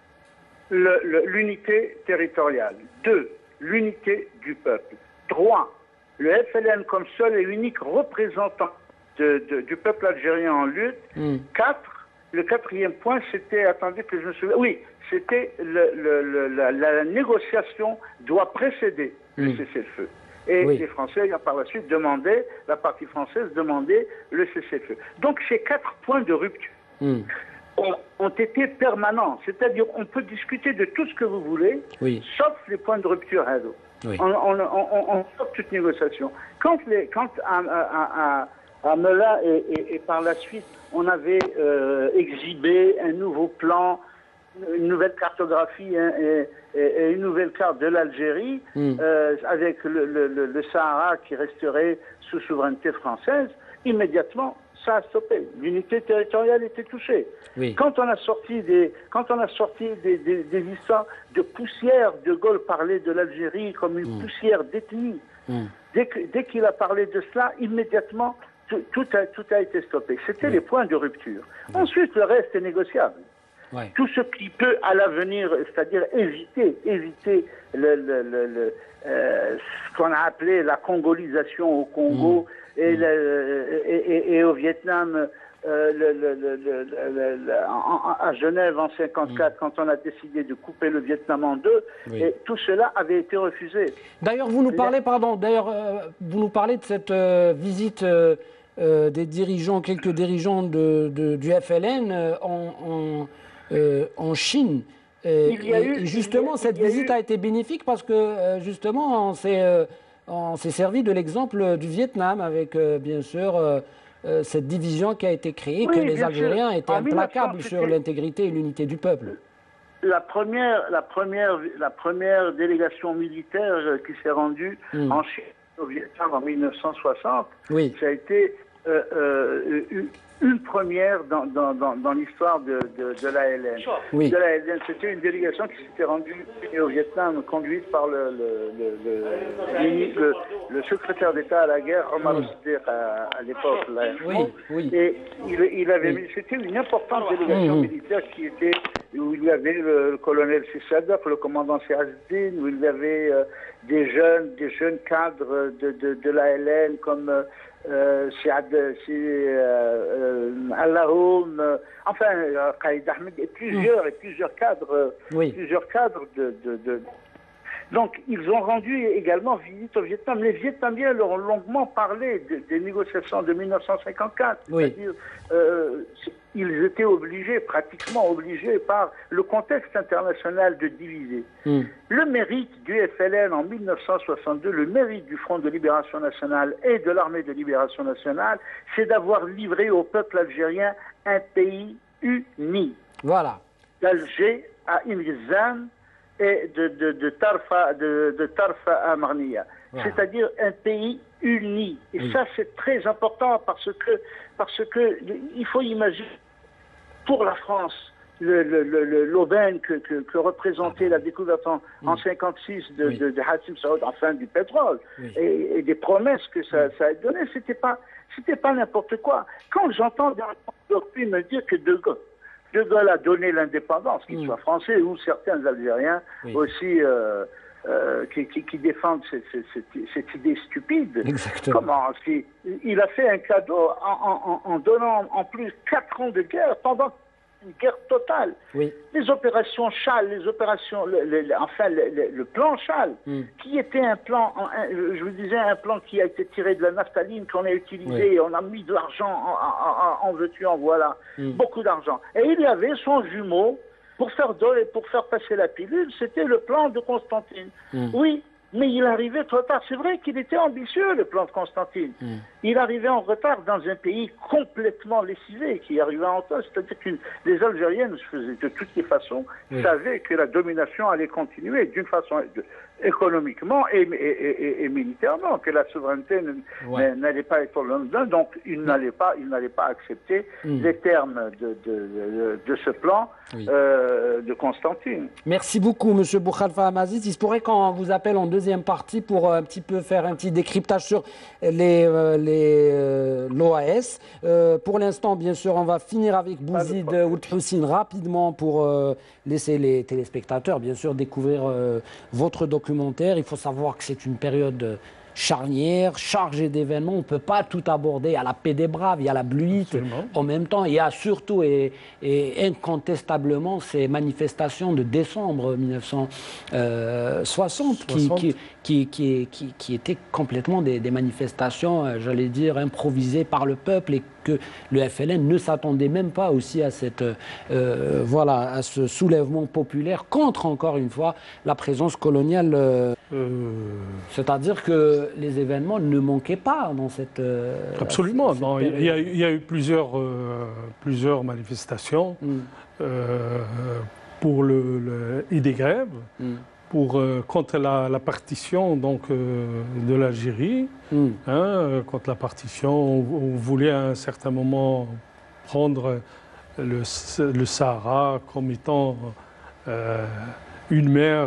L'unité territoriale. 2. L'unité du peuple. 3. Le FLN comme seul et unique représentant du peuple algérien en lutte. 4. Le quatrième point, c'était, attendez que je me souvienne, oui, c'était la négociation doit précéder le cessez-le-feu. Et les Français, par la suite, demandaient, la partie française demandait le cessez-le-feu. Donc ces 4 points de rupture ont été permanents. C'est-à-dire, on peut discuter de tout ce que vous voulez, sauf les points de rupture. On stoppe toute négociation. Quand à Mela et par la suite, on avait exhibé un nouveau plan, une nouvelle cartographie et une nouvelle carte de l'Algérie, avec le Sahara qui resterait sous souveraineté française, immédiatement, ça a stoppé. L'unité territoriale était touchée. Quand on a sorti des histoires de poussière, De Gaulle parlait de l'Algérie comme une poussière d'ethnie. Dès qu'il a parlé de cela, immédiatement, tout a été stoppé. C'était les points de rupture. Ensuite, le reste est négociable. Tout ce qui peut, à l'avenir, c'est-à-dire éviter ce qu'on a appelé la congolisation au Congo et au Vietnam, à Genève en 1954, quand on a décidé de couper le Vietnam en deux, et tout cela avait été refusé. D'ailleurs, vous nous parlez de cette visite des dirigeants, quelques dirigeants du FLN en Chine. Et justement, cette visite a été bénéfique parce que justement, on s'est servi de l'exemple du Vietnam avec bien sûr cette division qui a été créée, que les Algériens étaient implacables sur l'intégrité et l'unité du peuple. La première délégation militaire qui s'est rendue en Chine au Vietnam en 1960, ça a été une première dans l'histoire de l'ALN. De l'ALN, c'était une délégation qui s'était rendue au Vietnam, conduite par le secrétaire d'État à la guerre, Omar Siddiq, à l'époque. Et c'était une importante délégation militaire où il y avait le colonel Sissadok, le commandant Siazdine, où il y avait des jeunes cadres de l'ALN comme Allahoum, enfin Qaïd Ahmed et plusieurs cadres, Donc ils ont rendu également visite au Vietnam. Les Vietnamiens leur ont longuement parlé des négociations de 1954. C'est-à-dire ils étaient pratiquement obligés par le contexte international de diviser. Le mérite du FLN en 1962, le mérite du Front de Libération Nationale et de l'Armée de Libération Nationale, c'est d'avoir livré au peuple algérien un pays uni. Voilà. D'Alger à Imizan et de Tarfa à Marnia. C'est-à-dire un pays uni. Et ça, c'est très important parce que il faut imaginer, pour la France, l'aubaine que représentait la découverte en 56 de Hassim Saoud, enfin du pétrole, et des promesses que ça a donné, c'était pas n'importe quoi. Quand j'entends depuis me dire que De Gaulle a donné l'indépendance, qu'il soit français ou certains Algériens aussi qui défendent cette idée stupide. Exactement. Comment il a fait un cadeau en donnant en plus 4 ans de guerre pendant une guerre totale. Oui. Les opérations Chal, les opérations, le plan Chal, qui était un plan, je vous disais, un plan qui a été tiré de la naphtaline qu'on a utilisé, et on a mis de l'argent en veux-tu, en voilà, beaucoup d'argent. Et il y avait son jumeau pour faire passer la pilule, c'était le plan de Constantine. Oui, mais il arrivait trop tard. C'est vrai qu'il était ambitieux, le plan de Constantine. Il arrivait en retard dans un pays complètement lessivé, qui arrivait en retard. C'est-à-dire que les Algériens, de toutes les façons, savaient que la domination allait continuer d'une façon économiquement et militairement, que la souveraineté n'allait pas être au lendemain. Donc, il n'allait pas accepter les termes de ce plan de Constantine. Merci beaucoup, M. Boukhalifa Hamaziz. Il se pourrait qu'on vous appelle en deuxième partie pour un petit peu faire un petit décryptage sur l'OAS. Pour l'instant, bien sûr, on va finir avec Bouzid Ould Houssine rapidement pour laisser les téléspectateurs, bien sûr, découvrir votre documentaire. Il faut savoir que c'est une période charnière, chargée d'événements. On ne peut pas tout aborder. Il y a la paix des braves, il y a la bluite. En même temps, il y a surtout et incontestablement ces manifestations de décembre 1960 qui étaient complètement des manifestations, j'allais dire, improvisées par le peuple, et que le FLN ne s'attendait même pas aussi à à ce soulèvement populaire contre, encore une fois, la présence coloniale. C'est-à-dire que les événements ne manquaient pas dans cette... Absolument. Il y a eu plusieurs manifestations pour et des grèves contre la partition de l'Algérie. Contre la partition, on voulait à un certain moment prendre le Sahara comme étant une mer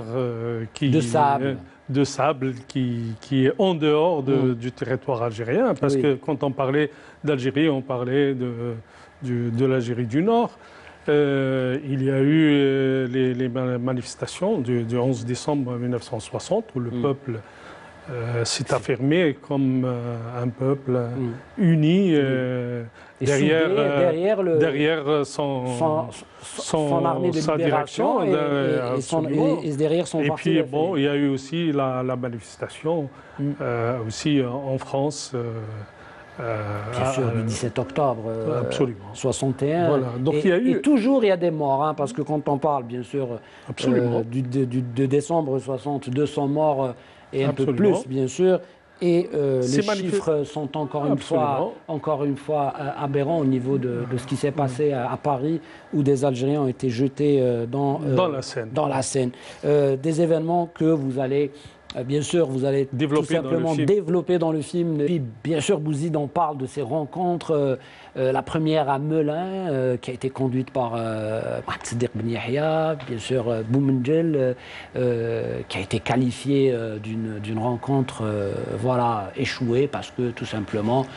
de sable qui est en dehors du territoire algérien, parce que quand on parlait d'Algérie, on parlait de l'Algérie du Nord. Il y a eu les manifestations du 11 décembre 1960 où le peuple s'est affirmé comme un peuple uni derrière son armée de libération et derrière son parti. Et puis il y a eu aussi la manifestation aussi en France. Bien sûr, du 17 octobre 61. Voilà. Donc, et toujours il y a des morts, parce que quand on parle bien sûr de décembre 60, 200 morts et un peu plus bien sûr, et les chiffres sont encore une fois aberrants au niveau de ce qui s'est passé à Paris, où des Algériens ont été jetés dans la Seine. Des événements que vous allez... Bien sûr, vous allez tout simplement développer dans le film. Et puis, bien sûr, Bouzid en parle de ces rencontres. La première à Melun, qui a été conduite par Tzedek Ben Yahya, bien sûr, Boumendjel, qui a été qualifiée d'une rencontre échouée, parce que tout simplement,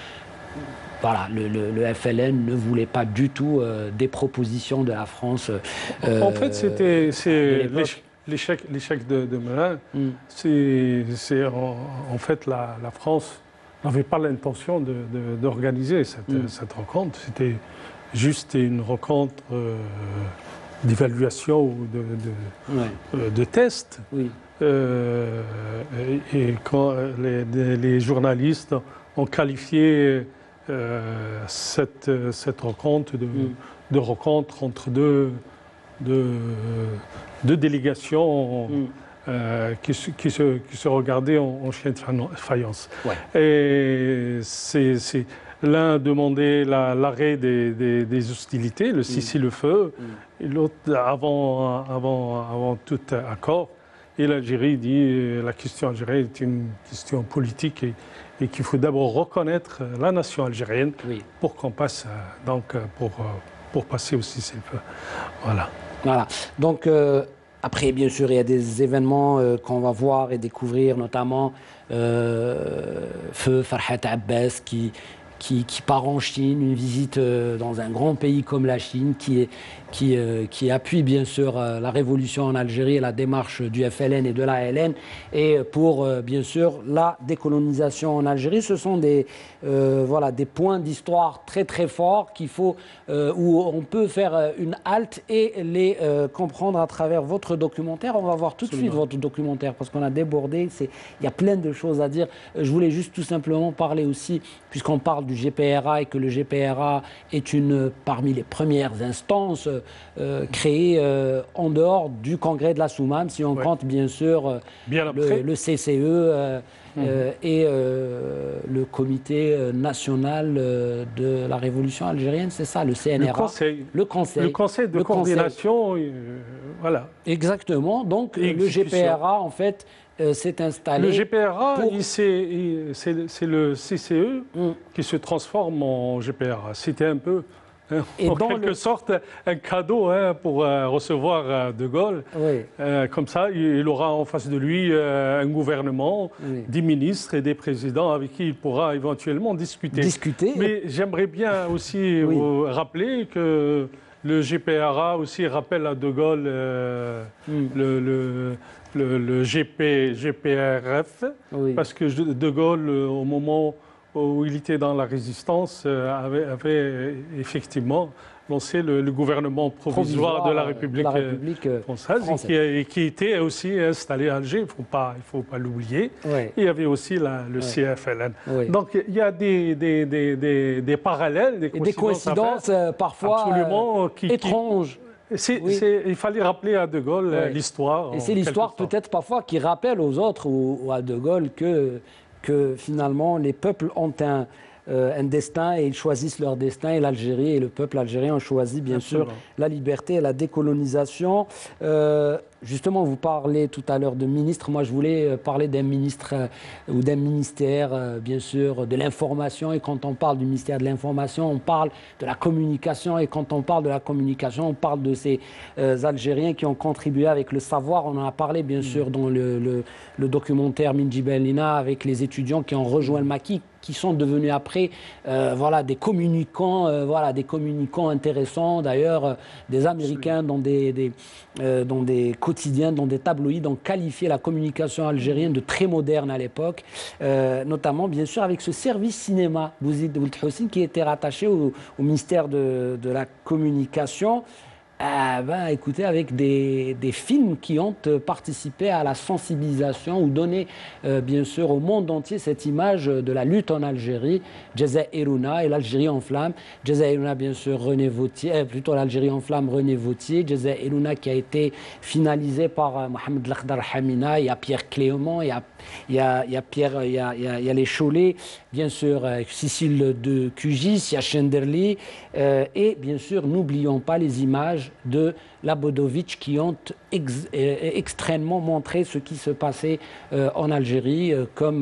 le FLN ne voulait pas du tout des propositions de la France. En fait, l'échec de Melun, c'est en fait la France n'avait pas l'intention d'organiser cette rencontre. C'était juste une rencontre d'évaluation ou de test. Et quand les journalistes ont qualifié cette rencontre de rencontre entre deux délégations qui se regardaient en chien de faïence. Et l'un demandait l'arrêt des hostilités, le cessez-le-feu, et l'autre avant tout accord. Et l'Algérie dit la question algérienne est une question politique et qu'il faut d'abord reconnaître la nation algérienne pour qu'on passe pour passer aussi ces feux. Voilà. Voilà. Donc, après, bien sûr, il y a des événements qu'on va voir et découvrir, notamment Feu Farhat Abbas qui part en Chine, une visite dans un grand pays comme la Chine qui appuie bien sûr la révolution en Algérie et la démarche du FLN et de l'ALN et pour bien sûr la décolonisation en Algérie. Ce sont des points d'histoire très très forts qu'il faut où on peut faire une halte et les comprendre à travers votre documentaire. On va voir tout de suite votre documentaire parce qu'on a débordé. Il y a plein de choses à dire. Je voulais juste tout simplement parler aussi, puisqu'on parle du GPRA et que le GPRA est parmi les premières instances créées en dehors du congrès de la Soumam, si on compte bien sûr le CCE et le comité national de la révolution algérienne, c'est ça, le CNRA. Le conseil de coordination, voilà. Exactement, donc le GPRA en fait s'est installé. Le GPRA, c'est le CCE qui se transforme en GPRA. C'était un peu, en quelque sorte, un cadeau pour recevoir De Gaulle. Oui. Comme ça, il aura en face de lui un gouvernement, des ministres et des présidents avec qui il pourra éventuellement discuter. Mais j'aimerais bien aussi vous rappeler que le GPRA aussi rappelle à De Gaulle le GPRF, parce que De Gaulle, au moment où il était dans la résistance, avait effectivement lancé le gouvernement provisoire de la République française et qui était aussi installé à Alger, il ne faut pas l'oublier. Il y avait aussi le CFLN. Donc il y a des parallèles, des coïncidences parfois absolument étranges. Il fallait rappeler à De Gaulle l'histoire. Et c'est l'histoire peut-être parfois qui rappelle aux autres ou à De Gaulle que finalement les peuples ont un destin et ils choisissent leur destin et l'Algérie et le peuple algérien ont choisi bien sûr la liberté et la décolonisation. Justement, vous parlez tout à l'heure de ministre. Moi, je voulais parler d'un ministre ou d'un ministère, bien sûr, de l'information. Et quand on parle du ministère de l'information, on parle de la communication. Et quand on parle de la communication, on parle de ces Algériens qui ont contribué avec le savoir. On en a parlé, bien sûr, dans le documentaire Minji Bellina avec les étudiants qui ont rejoint le maquis, qui sont devenus après des communicants intéressants. D'ailleurs, des Américains dans des quotidiens, dans des tabloïds, ont qualifié la communication algérienne de très moderne à l'époque, notamment bien sûr avec ce service cinéma, Bouzid Ould Houssine, qui était rattaché au ministère de la communication. Écoutez, avec des films qui ont participé à la sensibilisation ou donné, bien sûr, au monde entier cette image de la lutte en Algérie, Jazaïrouna et l'Algérie en flammes. Jazaïrouna, bien sûr, René Vautier, plutôt l'Algérie en flammes, René Vautier. Jazaïrouna qui a été finalisé par Mohamed Lakhdar Hamina, il y a Pierre Clément, il y a les Chollet, bien sûr, Cécile de Cugis, il y a Chenderli, et bien sûr, n'oublions pas les images de Labodovitch qui ont extrêmement montré ce qui se passait en Algérie comme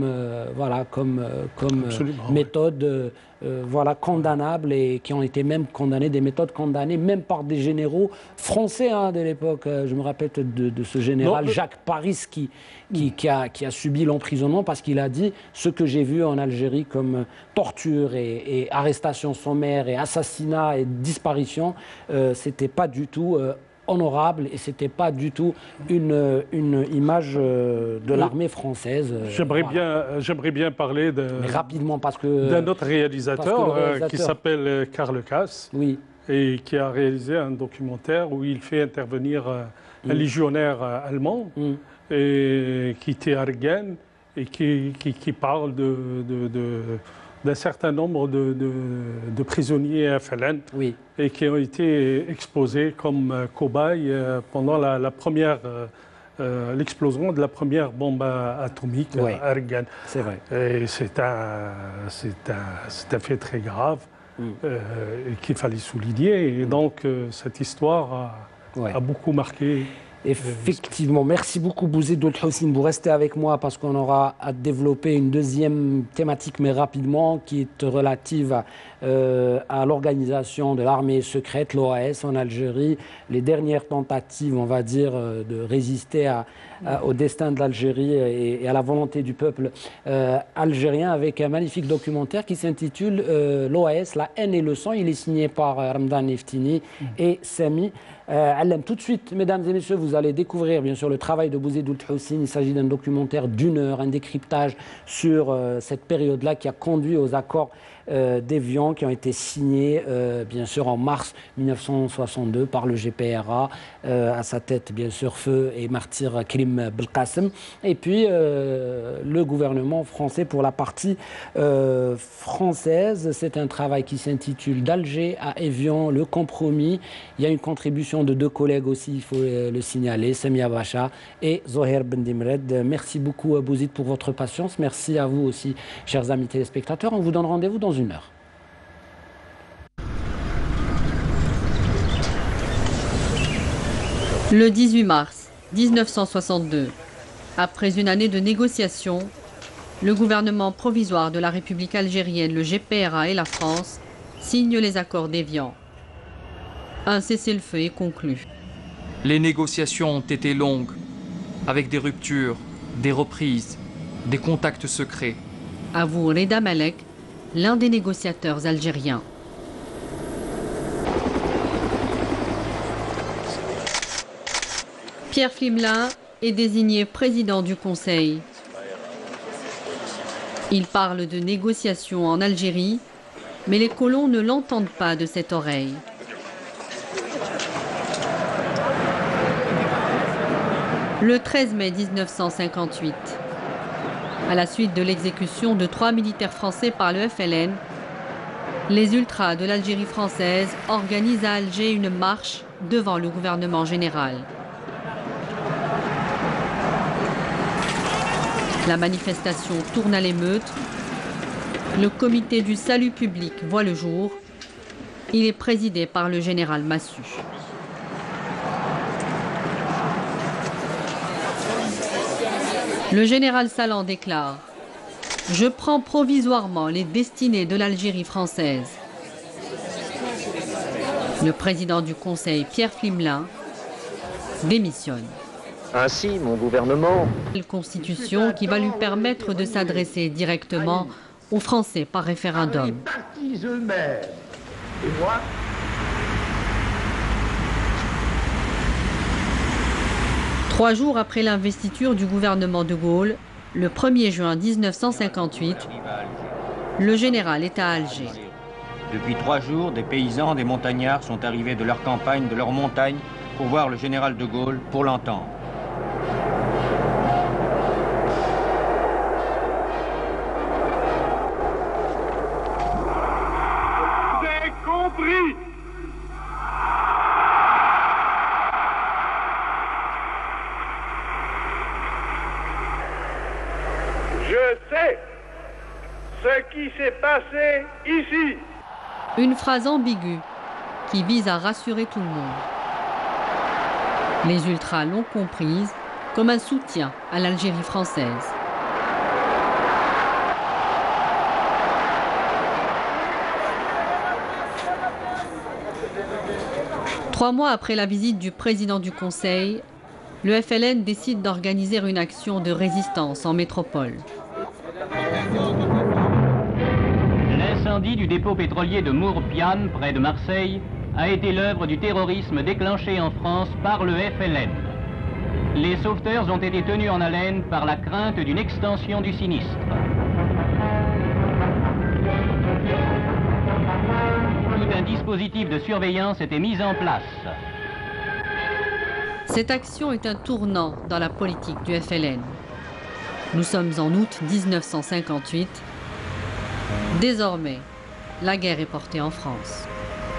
méthode condamnable et qui ont été même condamnées, des méthodes condamnées même par des généraux français de l'époque. Je me rappelle de ce général Jacques Paris qui a subi l'emprisonnement parce qu'il a dit ce que j'ai vu en Algérie comme torture et arrestation sommaire et assassinat et disparition, c'était pas du tout honorable et c'était pas du tout une image de l'armée française. J'aimerais bien parler rapidement parce que d'un autre réalisateur qui s'appelle Karl Kass et qui a réalisé un documentaire où il fait intervenir un légionnaire allemand et qui était à Argen et qui parle d'un certain nombre de prisonniers FLN et qui ont été exposés comme cobayes pendant l'explosion de la première bombe atomique à Argen. C'est vrai. Et c'est un fait très grave qu'il fallait souligner. Et donc cette histoire a beaucoup marqué. Effectivement, merci beaucoup Bouzid Ould Houssine. Vous restez avec moi parce qu'on aura à développer une deuxième thématique, mais rapidement, qui est relative à l'organisation de l'armée secrète, l'OAS en Algérie. Les dernières tentatives, on va dire, de résister au destin de l'Algérie et à la volonté du peuple algérien, avec un magnifique documentaire qui s'intitule l'OAS, la haine et le sang. Il est signé par Ramdan Neftini et Sami Allem. Tout de suite, mesdames et messieurs, vous allez découvrir bien sûr le travail de Bouzid Ould Houssine. Il s'agit d'un documentaire d'1 heure, un décryptage sur cette période-là qui a conduit aux accords d'Évian qui ont été signés bien sûr en mars 1962 par le GPRA, à sa tête bien sûr feu et martyr Karim Belkacem, et puis le gouvernement français pour la partie française. C'est un travail qui s'intitule d'Alger à Évian, le compromis. Il y a une contribution de 2 collègues aussi, il faut le signaler, Samia Bacha et Zoher Bendimred. Merci beaucoup Bouzid pour votre patience. Merci à vous aussi, chers amis téléspectateurs. On vous donne rendez-vous dans 1 heure. Le 18 mars 1962, après une année de négociations, le gouvernement provisoire de la République algérienne, le GPRA et la France signent les accords d'Évian. Un cessez-le-feu est conclu. Les négociations ont été longues, avec des ruptures, des reprises, des contacts secrets. Avoue Reda Malek, l'un des négociateurs algériens. Pierre Flimelin est désigné président du Conseil. Il parle de négociations en Algérie, mais les colons ne l'entendent pas de cette oreille. Le 13 mai 1958, à la suite de l'exécution de 3 militaires français par le FLN, les ultras de l'Algérie française organisent à Alger une marche devant le gouvernement général. La manifestation tourne à l'émeute. Le comité du salut public voit le jour. Il est présidé par le général Massu. Le général Salan déclare « Je prends provisoirement les destinées de l'Algérie française ». Le président du Conseil, Pierre Flimelin, démissionne. Ainsi, mon gouvernement... Une constitution qui va lui permettre de s'adresser directement aux Français par référendum. Les partis eux-mêmes. Et moi, 3 jours après l'investiture du gouvernement de Gaulle, le 1er juin 1958, le général est à Alger. Depuis 3 jours, des paysans, des montagnards sont arrivés de leur campagne, de leur montagne, pour voir le général de Gaulle, pour l'entendre. J'ai compris. Je sais ce qui s'est passé ici. Une phrase ambiguë qui vise à rassurer tout le monde. Les ultras l'ont comprise comme un soutien à l'Algérie française. Trois mois après la visite du président du Conseil, le FLN décide d'organiser une action de résistance en métropole. L'incendie du dépôt pétrolier de Mourpiane, près de Marseille, a été l'œuvre du terrorisme déclenché en France par le FLN. Les sauveteurs ont été tenus en haleine par la crainte d'une extension du sinistre. Tout un dispositif de surveillance était mis en place. Cette action est un tournant dans la politique du FLN. Nous sommes en août 1958. Désormais, la guerre est portée en France.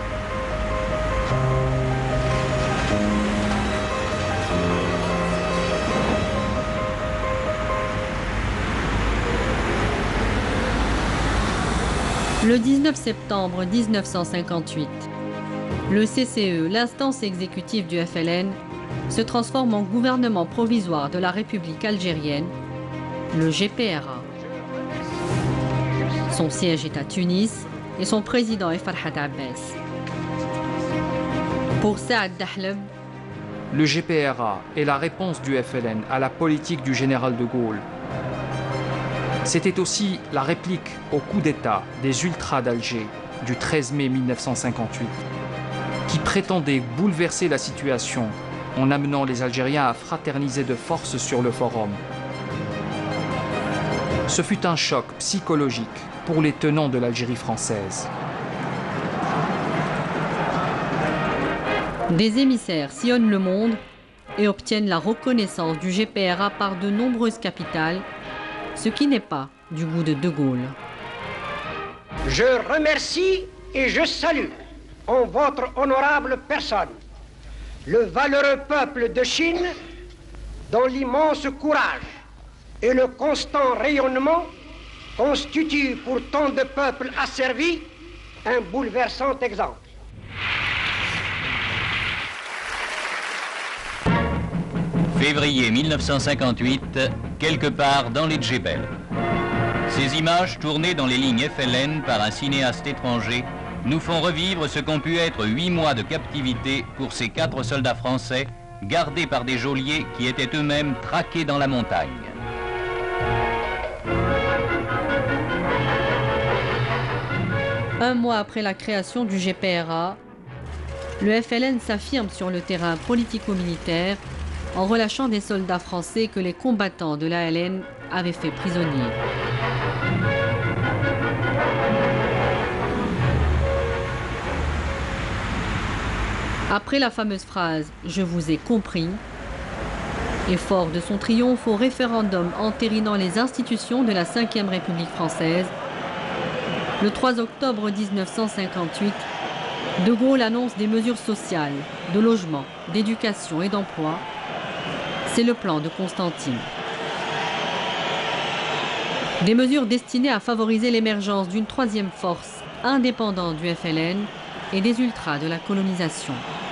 Le 19 septembre 1958, le CCE, l'instance exécutive du FLN, se transforme en gouvernement provisoire de la République algérienne, le GPRA. Son siège est à Tunis et son président est Farhat Abbas. Pour Saad Dahleb, le GPRA est la réponse du FLN à la politique du général de Gaulle. C'était aussi la réplique au coup d'État des ultras d'Alger du 13 mai 1958, qui prétendaient bouleverser la situation en amenant les Algériens à fraterniser de force sur le forum. Ce fut un choc psychologique pour les tenants de l'Algérie française. Des émissaires sillonnent le monde et obtiennent la reconnaissance du GPRA par de nombreuses capitales, ce qui n'est pas du goût de De Gaulle. Je remercie et je salue en votre honorable personne le valeureux peuple de Chine dont l'immense courage et le constant rayonnement constituent pour tant de peuples asservis un bouleversant exemple. Février 1958, quelque part dans les Djebel. Ces images tournées dans les lignes FLN par un cinéaste étranger nous font revivre ce qu'ont pu être 8 mois de captivité pour ces 4 soldats français gardés par des geôliers qui étaient eux-mêmes traqués dans la montagne. Un mois après la création du GPRA, le FLN s'affirme sur le terrain politico-militaire en relâchant des soldats français que les combattants de l'ALN avaient fait prisonniers. Après la fameuse phrase « Je vous ai compris », et fort de son triomphe au référendum entérinant les institutions de la Ve République française, le 3 octobre 1958, De Gaulle annonce des mesures sociales, de logement, d'éducation et d'emploi. C'est le plan de Constantine. Des mesures destinées à favoriser l'émergence d'une troisième force indépendante du FLN et des ultras de la colonisation.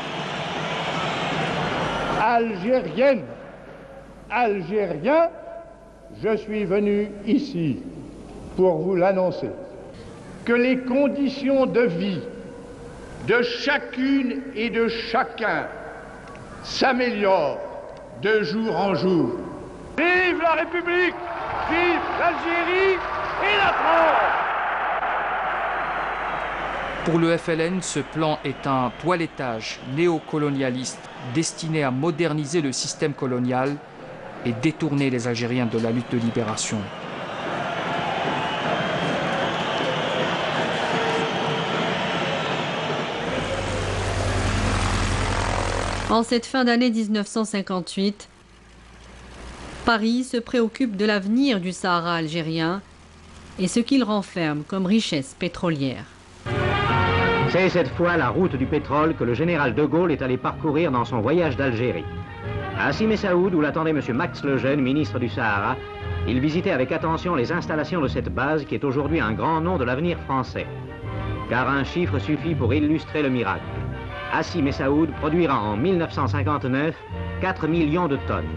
Algérienne, Algérien, je suis venu ici pour vous l'annoncer, que les conditions de vie de chacune et de chacun s'améliorent de jour en jour. Vive la République! Vive l'Algérie et la France! Pour le FLN, ce plan est un toilettage néocolonialiste destiné à moderniser le système colonial et détourner les Algériens de la lutte de libération. En cette fin d'année 1958, Paris se préoccupe de l'avenir du Sahara algérien et ce qu'il renferme comme richesse pétrolière. C'est cette fois la route du pétrole que le général de Gaulle est allé parcourir dans son voyage d'Algérie. À Sidi Messaoud, où l'attendait M. Max Lejeune, ministre du Sahara, il visitait avec attention les installations de cette base qui est aujourd'hui un grand nom de l'avenir français. Car un chiffre suffit pour illustrer le miracle. Sidi Messaoud produira en 1959 4 millions de tonnes.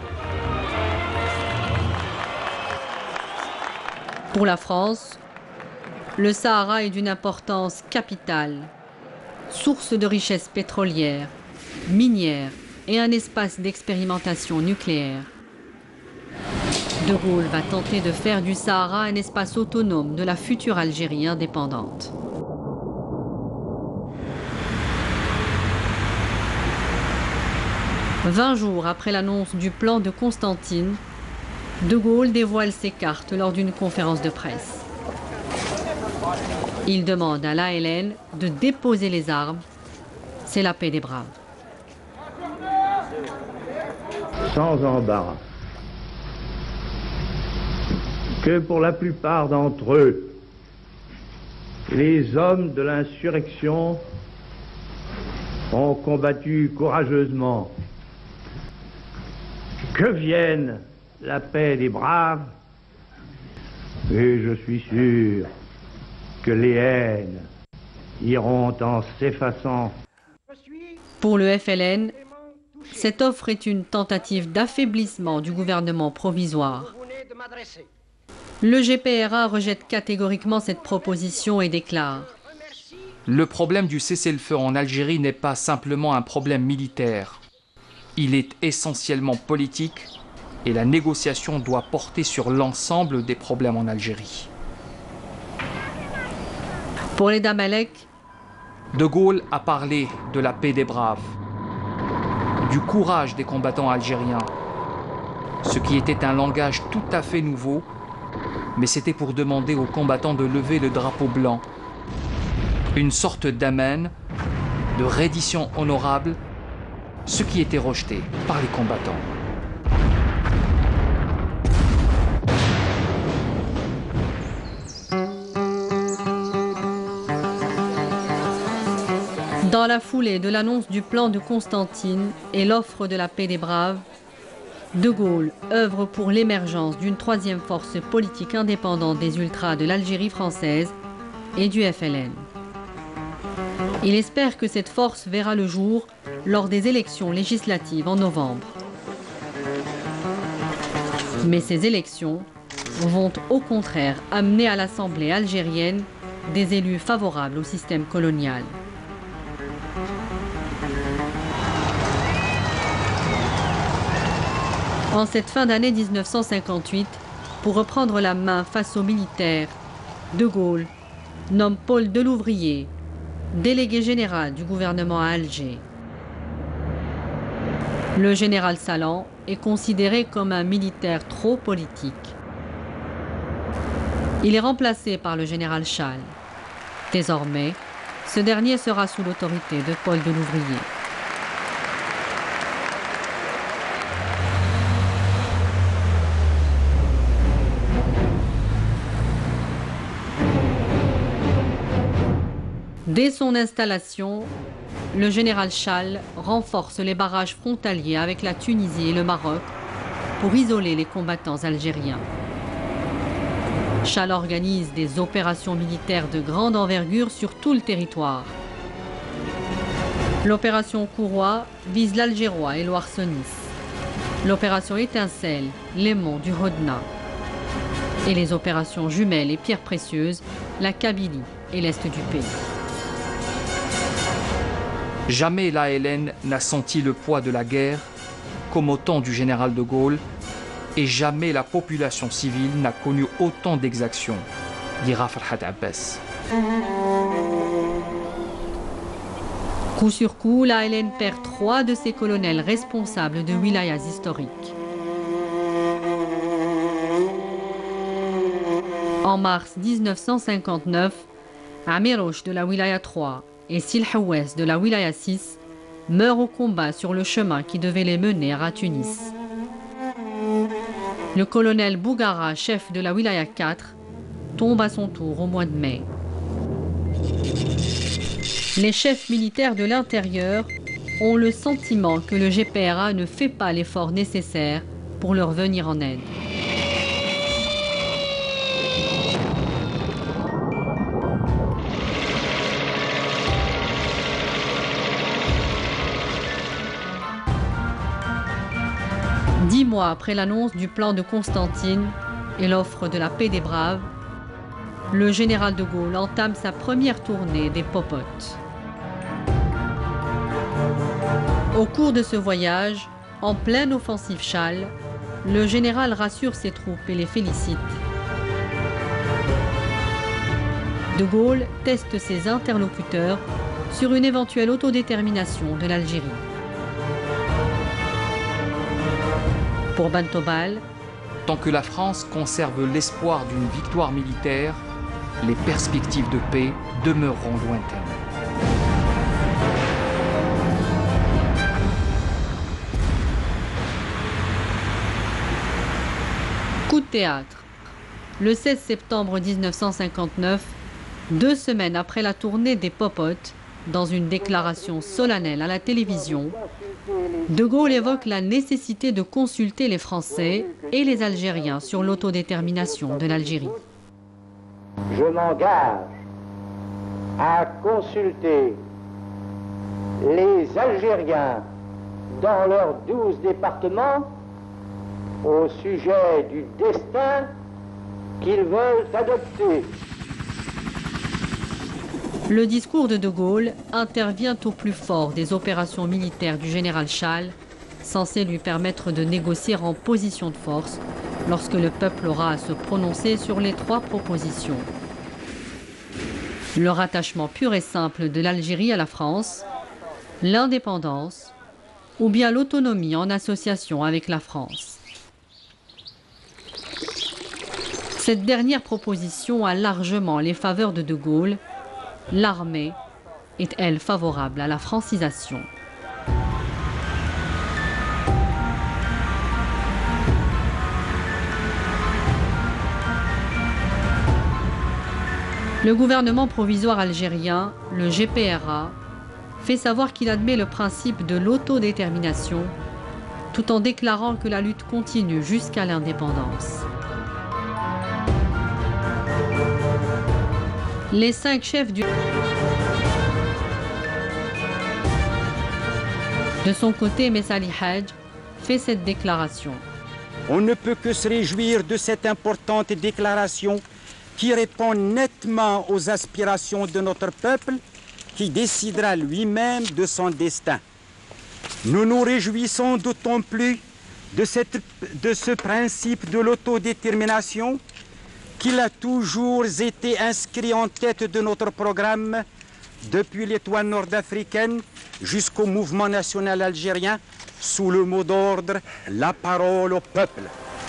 Pour la France, le Sahara est d'une importance capitale, source de richesses pétrolières, minières et un espace d'expérimentation nucléaire. De Gaulle va tenter de faire du Sahara un espace autonome de la future Algérie indépendante. « 20 jours après l'annonce du plan de Constantine, De Gaulle dévoile ses cartes lors d'une conférence de presse. Il demande à l'ALN de déposer les armes. C'est la paix des braves. Sans embarras. Que pour la plupart d'entre eux, les hommes de l'insurrection ont combattu courageusement. Que vienne la paix des braves, et je suis sûr que les haines iront en s'effaçant. Pour le FLN, cette offre est une tentative d'affaiblissement du gouvernement provisoire. Le GPRA rejette catégoriquement cette proposition et déclare: le problème du cessez-le-feu en Algérie n'est pas simplement un problème militaire. Il est essentiellement politique et la négociation doit porter sur l'ensemble des problèmes en Algérie. Pour les Damalek, De Gaulle a parlé de la paix des braves, du courage des combattants algériens, ce qui était un langage tout à fait nouveau, mais c'était pour demander aux combattants de lever le drapeau blanc, une sorte d'amen, de reddition honorable, ce qui était rejeté par les combattants. Dans la foulée de l'annonce du plan de Constantine et l'offre de la paix des braves, De Gaulle œuvre pour l'émergence d'une troisième force politique indépendante des ultras de l'Algérie française et du FLN. Il espère que cette force verra le jour lors des élections législatives en novembre. Mais ces élections vont au contraire amener à l'Assemblée algérienne des élus favorables au système colonial. En cette fin d'année 1958, pour reprendre la main face aux militaires, De Gaulle nomme Paul Delouvrier, délégué général du gouvernement à Alger. Le général Salan est considéré comme un militaire trop politique. Il est remplacé par le général Chal. Désormais, ce dernier sera sous l'autorité de Paul Delouvrier. Dès son installation, le général Chal renforce les barrages frontaliers avec la Tunisie et le Maroc pour isoler les combattants algériens. Chal organise des opérations militaires de grande envergure sur tout le territoire. L'opération Courroie vise l'Algérois et l'Oarsonis. L'opération Étincelle, les monts du Rodna. Et les opérations Jumelles et Pierres Précieuses, la Kabylie et l'Est du pays. Jamais l'ALN n'a senti le poids de la guerre, comme au temps du général de Gaulle, et jamais la population civile n'a connu autant d'exactions, dira Farhat Abbas. Coup sur coup, l'ALN perd 3 de ses colonels responsables de wilayas historiques. En mars 1959, Amirouche de la wilaya 3 et Silhouès de la wilaya 6 meurent au combat sur le chemin qui devait les mener à Tunis. Le colonel Bougara, chef de la wilaya 4, tombe à son tour au mois de mai. Les chefs militaires de l'intérieur ont le sentiment que le GPRA ne fait pas l'effort nécessaire pour leur venir en aide. Dix mois après l'annonce du plan de Constantine et l'offre de la paix des braves, le général de Gaulle entame sa première tournée des popotes. Au cours de ce voyage, en pleine offensive Chal, le général rassure ses troupes et les félicite. De Gaulle teste ses interlocuteurs sur une éventuelle autodétermination de l'Algérie. Pour Bantobal, tant que la France conserve l'espoir d'une victoire militaire, les perspectives de paix demeureront lointaines. Coup de théâtre. Le 16 septembre 1959, 2 semaines après la tournée des popotes, dans une déclaration solennelle à la télévision, De Gaulle évoque la nécessité de consulter les Français et les Algériens sur l'autodétermination de l'Algérie. Je m'engage à consulter les Algériens dans leurs 12 départements au sujet du destin qu'ils veulent adopter. Le discours de De Gaulle intervient au plus fort des opérations militaires du général Schall, censé lui permettre de négocier en position de force lorsque le peuple aura à se prononcer sur les 3 propositions. Le rattachement pur et simple de l'Algérie à la France, l'indépendance ou bien l'autonomie en association avec la France. Cette dernière proposition a largement les faveurs de De Gaulle. L'armée est, elle, favorable à la francisation. Le gouvernement provisoire algérien, le GPRA, fait savoir qu'il admet le principe de l'autodétermination, tout en déclarant que la lutte continue jusqu'à l'indépendance. Les 5 chefs du... De son côté, Messali Hadj fait cette déclaration. On ne peut que se réjouir de cette importante déclaration qui répond nettement aux aspirations de notre peuple, qui décidera lui-même de son destin. Nous nous réjouissons d'autant plus de ce principe de l'autodétermination qu'il a toujours été inscrit en tête de notre programme depuis l'étoile nord-africaine jusqu'au mouvement national algérien sous le mot d'ordre « La parole au peuple ».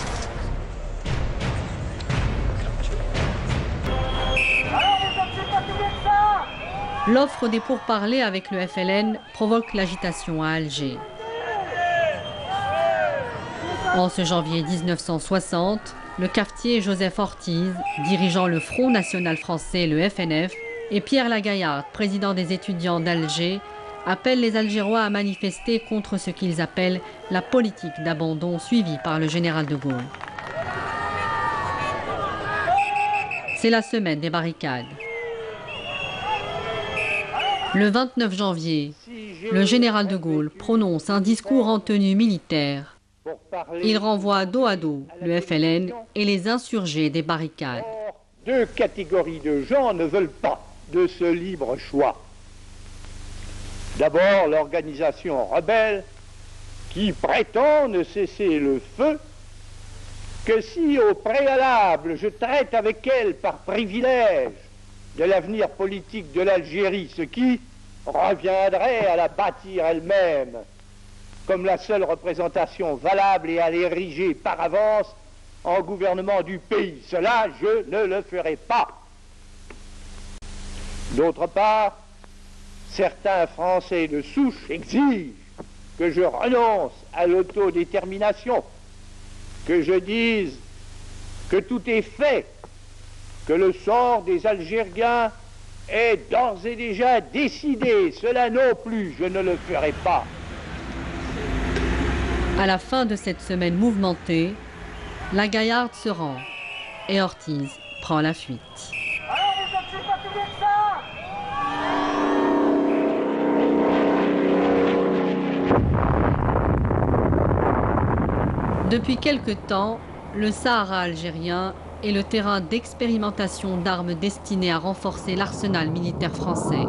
L'offre des pourparlers avec le FLN provoque l'agitation à Alger. En ce janvier 1960, le cafetier Joseph Ortiz, dirigeant le Front National Français, le FNF, et Pierre Lagaillarde, président des étudiants d'Alger, appellent les Algérois à manifester contre ce qu'ils appellent la politique d'abandon suivie par le général de Gaulle. C'est la semaine des barricades. Le 29 janvier, le général de Gaulle prononce un discours en tenue militaire. Il renvoie dos à dos le FLN et les insurgés des barricades. 2 catégories de gens ne veulent pas de ce libre choix. D'abord, l'organisation rebelle qui prétend ne cesser le feu que si au préalable je traite avec elle par privilège de l'avenir politique de l'Algérie, ce qui reviendrait à la bâtir elle-même comme la seule représentation valable et à l'ériger par avance en gouvernement du pays. Cela, je ne le ferai pas. D'autre part, certains Français de souche exigent que je renonce à l'autodétermination, que je dise que tout est fait, que le sort des Algériens est d'ores et déjà décidé. Cela non plus, je ne le ferai pas. À la fin de cette semaine mouvementée, Lagaillarde se rend et Ortiz prend la fuite. Depuis quelque temps, le Sahara algérien est le terrain d'expérimentation d'armes destinées à renforcer l'arsenal militaire français.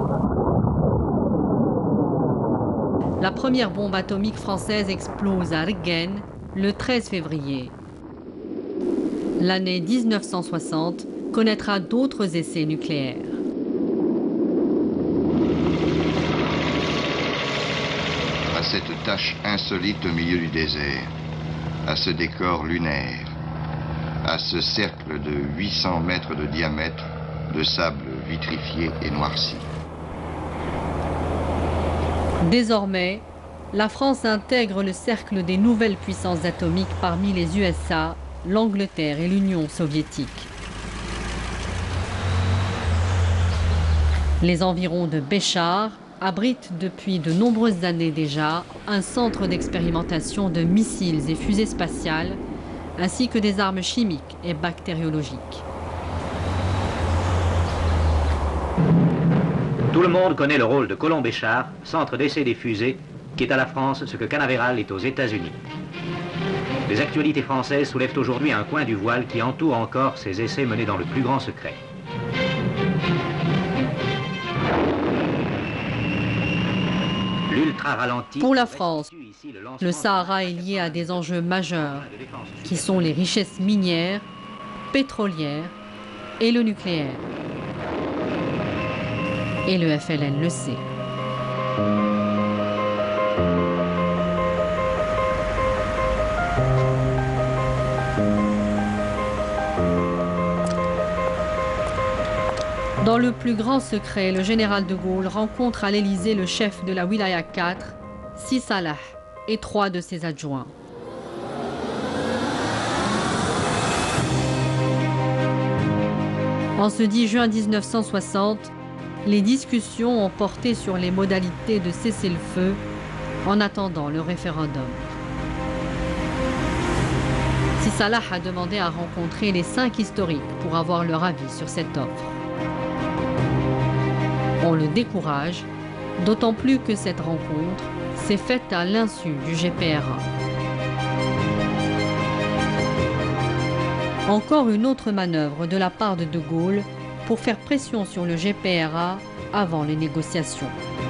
La première bombe atomique française explose à Rguen le 13 février. L'année 1960 connaîtra d'autres essais nucléaires. À cette tâche insolite au milieu du désert, à ce décor lunaire, à ce cercle de 800 mètres de diamètre de sable vitrifié et noirci. Désormais, la France intègre le cercle des nouvelles puissances atomiques parmi les USA, l'Angleterre et l'Union soviétique. Les environs de Béchar abritent depuis de nombreuses années déjà un centre d'expérimentation de missiles et fusées spatiales, ainsi que des armes chimiques et bactériologiques. Tout le monde connaît le rôle de Colomb-Béchar, centre d'essai des fusées, qui est à la France ce que Canaveral est aux États-Unis. Les actualités françaises soulèvent aujourd'hui un coin du voile qui entoure encore ces essais menés dans le plus grand secret. Pour la France, le Sahara est lié à des enjeux majeurs qui sont les richesses minières, pétrolières et le nucléaire. Et le FLN le sait. Dans le plus grand secret, le général de Gaulle rencontre à l'Élysée le chef de la Wilaya 4, Si Salah, et 3 de ses adjoints. En ce 10 juin 1960, les discussions ont porté sur les modalités de cessez-le-feu en attendant le référendum. Si Salah a demandé à rencontrer les 5 historiques pour avoir leur avis sur cette offre. On le décourage, d'autant plus que cette rencontre s'est faite à l'insu du GPRA. Encore une autre manœuvre de la part de Gaulle pour faire pression sur le GPRA avant les négociations.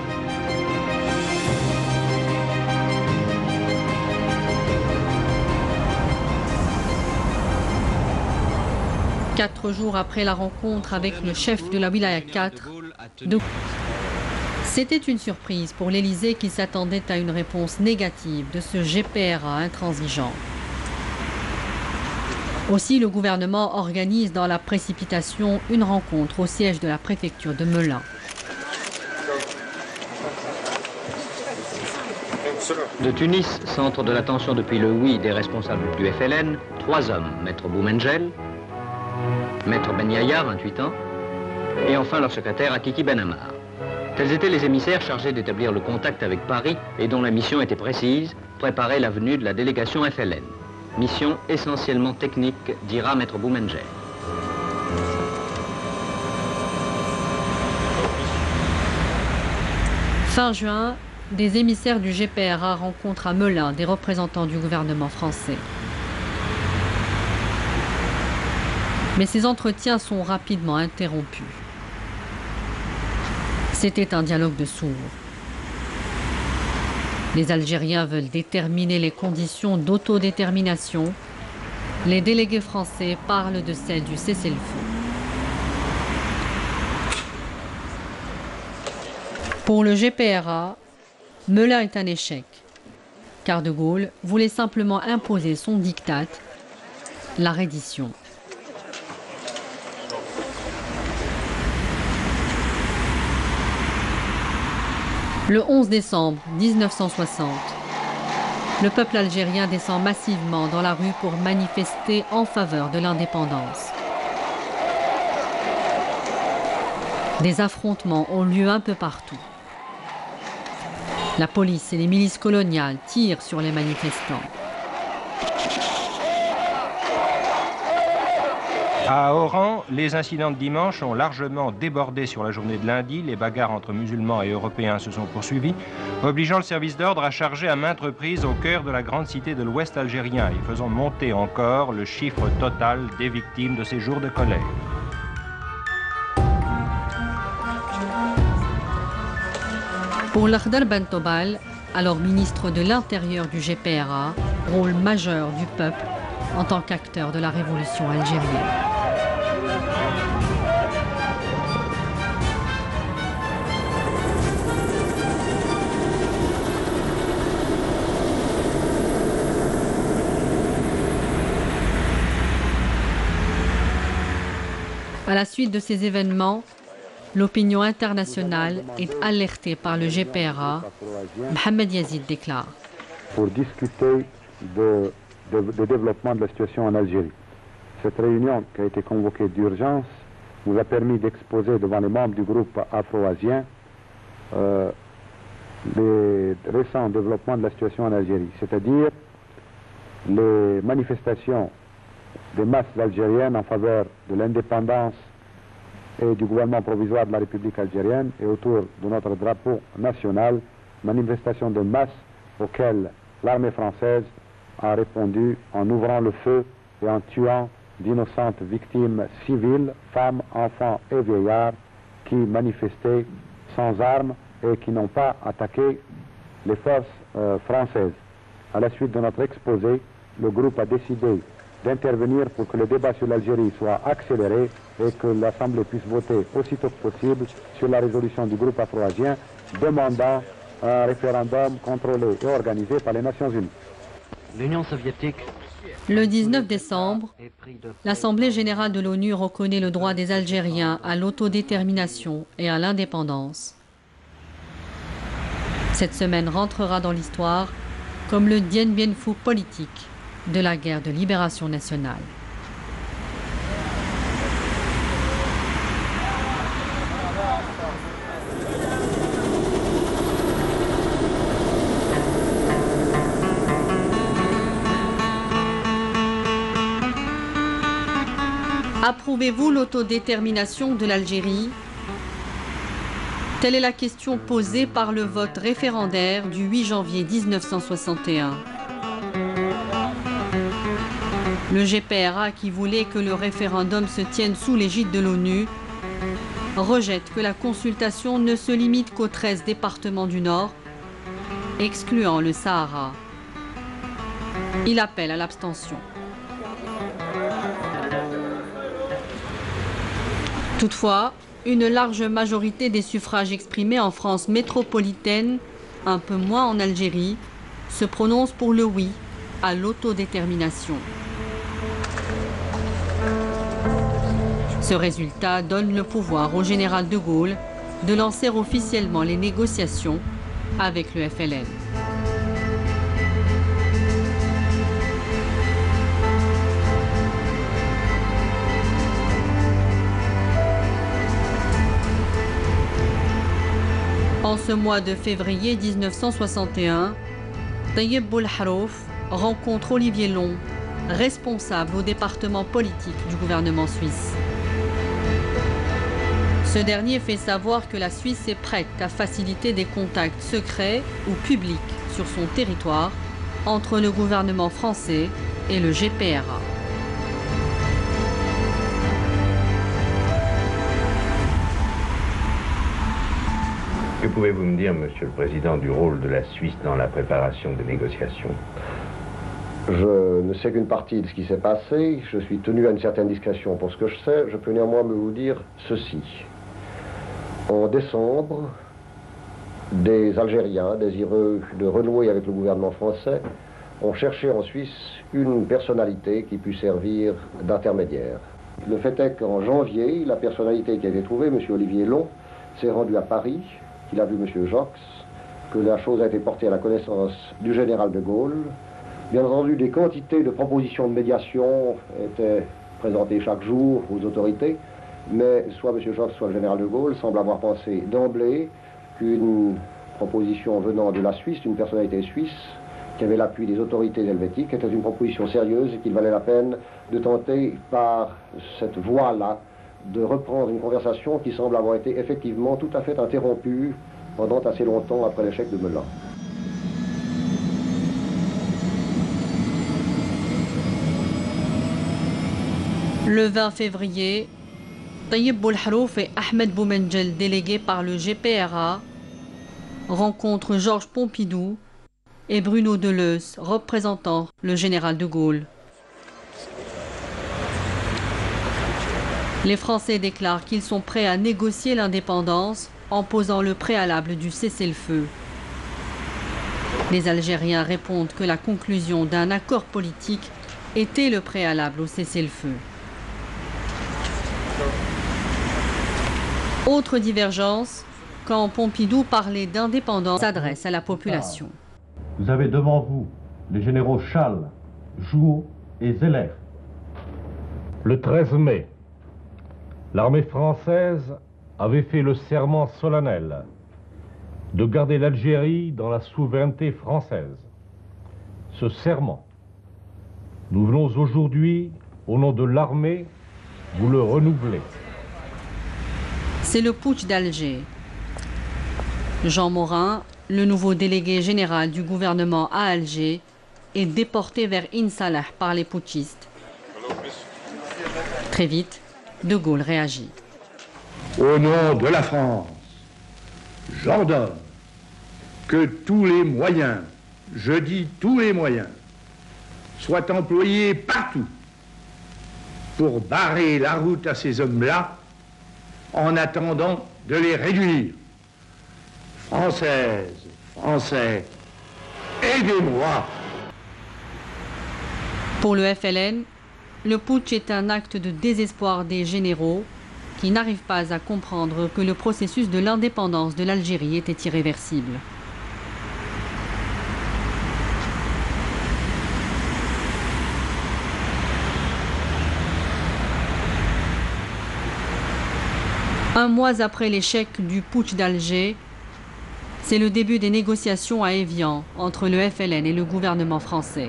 Quatre jours après la rencontre avec le chef de la Wilaya 4, c'était une surprise pour l'Élysée qui s'attendait à une réponse négative de ce GPRA intransigeant. Aussi, le gouvernement organise dans la précipitation une rencontre au siège de la préfecture de Melun. De Tunis, centre de l'attention depuis le oui des responsables du FLN, 3 hommes, Maître Boumengel, Maître Ben Yahya, 28 ans, et enfin leur secrétaire Akiki Ben Ammar. Tels étaient les émissaires chargés d'établir le contact avec Paris et dont la mission était précise, préparer la venue de la délégation FLN. Mission essentiellement technique, dira Maître Boumengel. Fin juin, des émissaires du GPRA rencontrent à Melun des représentants du gouvernement français. Mais ces entretiens sont rapidement interrompus. C'était un dialogue de sourds. Les Algériens veulent déterminer les conditions d'autodétermination. Les délégués français parlent de celle du cessez-le-feu. Pour le GPRA, Melun est un échec, car de Gaulle voulait simplement imposer son diktat, la reddition. Le 11 décembre 1960, le peuple algérien descend massivement dans la rue pour manifester en faveur de l'indépendance. Des affrontements ont lieu un peu partout. La police et les milices coloniales tirent sur les manifestants. À Oran, les incidents de dimanche ont largement débordé sur la journée de lundi. Les bagarres entre musulmans et européens se sont poursuivies, obligeant le service d'ordre à charger à maintes reprises au cœur de la grande cité de l'Ouest algérien et faisant monter encore le chiffre total des victimes de ces jours de colère. Pour Lakhdar Ben Tobal, alors ministre de l'Intérieur du GPRA, rôle majeur du peuple en tant qu'acteur de la révolution algérienne. À la suite de ces événements, l'opinion internationale est alertée par le GPRA. Mohamed Yazid déclare. Pour discuter de développement de la situation en Algérie. Cette réunion qui a été convoquée d'urgence nous a permis d'exposer devant les membres du groupe afro-asien les récents développements de la situation en Algérie, c'est-à-dire les manifestations des masses algériennes en faveur de l'indépendance et du gouvernement provisoire de la République algérienne et autour de notre drapeau national, manifestation de masse auquel l'armée française a répondu en ouvrant le feu et en tuant d'innocentes victimes civiles, femmes, enfants et vieillards, qui manifestaient sans armes et qui n'ont pas attaqué les forces françaises. À la suite de notre exposé, le groupe a décidé d'intervenir pour que le débat sur l'Algérie soit accéléré et que l'Assemblée puisse voter aussitôt que possible sur la résolution du groupe afro-asien demandant un référendum contrôlé et organisé par les Nations Unies. L'Union soviétique. Le 19 décembre, l'Assemblée générale de l'ONU reconnaît le droit des Algériens à l'autodétermination et à l'indépendance. Cette semaine rentrera dans l'histoire comme le Dien Bien Phu politique de la guerre de libération nationale. Approuvez-vous l'autodétermination de l'Algérie? Telle est la question posée par le vote référendaire du 8 janvier 1961. Le GPRA, qui voulait que le référendum se tienne sous l'égide de l'ONU, rejette que la consultation ne se limite qu'aux 13 départements du Nord, excluant le Sahara. Il appelle à l'abstention. Toutefois, une large majorité des suffrages exprimés en France métropolitaine, un peu moins en Algérie, se prononce pour le oui à l'autodétermination. Ce résultat donne le pouvoir au général de Gaulle de lancer officiellement les négociations avec le FLN. En ce mois de février 1961, Tayyip Boulharouf rencontre Olivier Long, responsable au département politique du gouvernement suisse. Ce dernier fait savoir que la Suisse est prête à faciliter des contacts secrets ou publics sur son territoire entre le gouvernement français et le GPRA. Que pouvez-vous me dire, Monsieur le Président, du rôle de la Suisse dans la préparation des négociations? Je ne sais qu'une partie de ce qui s'est passé. Je suis tenu à une certaine discrétion pour ce que je sais. Je peux néanmoins vous dire ceci. En décembre, des Algériens désireux de renouer avec le gouvernement français ont cherché en Suisse une personnalité qui puisse servir d'intermédiaire. Le fait est qu'en janvier, la personnalité qui a été trouvée, M. Olivier Long, s'est rendu à Paris, qu'il a vu M. Jox, que la chose a été portée à la connaissance du général de Gaulle. Bien entendu, des quantités de propositions de médiation étaient présentées chaque jour aux autorités, mais soit M. Jox, soit le général de Gaulle semblent avoir pensé d'emblée qu'une proposition venant de la Suisse, d'une personnalité suisse, qui avait l'appui des autorités helvétiques, était une proposition sérieuse et qu'il valait la peine de tenter par cette voie-là de reprendre une conversation qui semble avoir été effectivement tout à fait interrompue pendant assez longtemps après l'échec de Melun. Le 20 février, Tayyip Boulharouf et Ahmed Boumendjel, délégués par le GPRA, rencontrent Georges Pompidou et Bruno Deleuze, représentant le général de Gaulle. Les Français déclarent qu'ils sont prêts à négocier l'indépendance en posant le préalable du cessez-le-feu. Les Algériens répondent que la conclusion d'un accord politique était le préalable au cessez-le-feu. Autre divergence, quand Pompidou parlait d'indépendance, s'adresse à la population. Vous avez devant vous les généraux Chasles, Jouot et Zeller. Le 13 mai, l'armée française avait fait le serment solennel de garder l'Algérie dans la souveraineté française. Ce serment, nous venons aujourd'hui, au nom de l'armée, vous le renouveler. C'est le putsch d'Alger. Jean Morin, le nouveau délégué général du gouvernement à Alger, est déporté vers Insalah par les putschistes. Très vite, De Gaulle réagit. Au nom de la France, j'ordonne que tous les moyens, je dis tous les moyens, soient employés partout pour barrer la route à ces hommes-là en attendant de les réduire. Françaises, Français, aidez-moi. Pour le FLN, le putsch est un acte de désespoir des généraux qui n'arrivent pas à comprendre que le processus de l'indépendance de l'Algérie était irréversible. Un mois après l'échec du putsch d'Alger, c'est le début des négociations à Évian entre le FLN et le gouvernement français.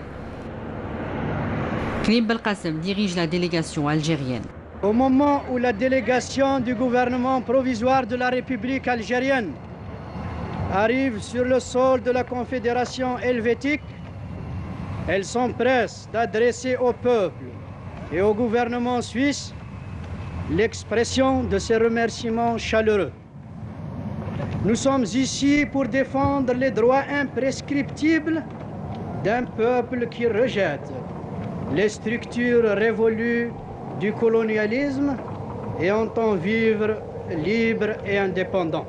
Karim Belkacem dirige la délégation algérienne. Au moment où la délégation du gouvernement provisoire de la République algérienne arrive sur le sol de la Confédération helvétique, elle s'empresse d'adresser au peuple et au gouvernement suisse l'expression de ses remerciements chaleureux. Nous sommes ici pour défendre les droits imprescriptibles d'un peuple qui rejette les structures révolues du colonialisme et entend vivre libre et indépendant.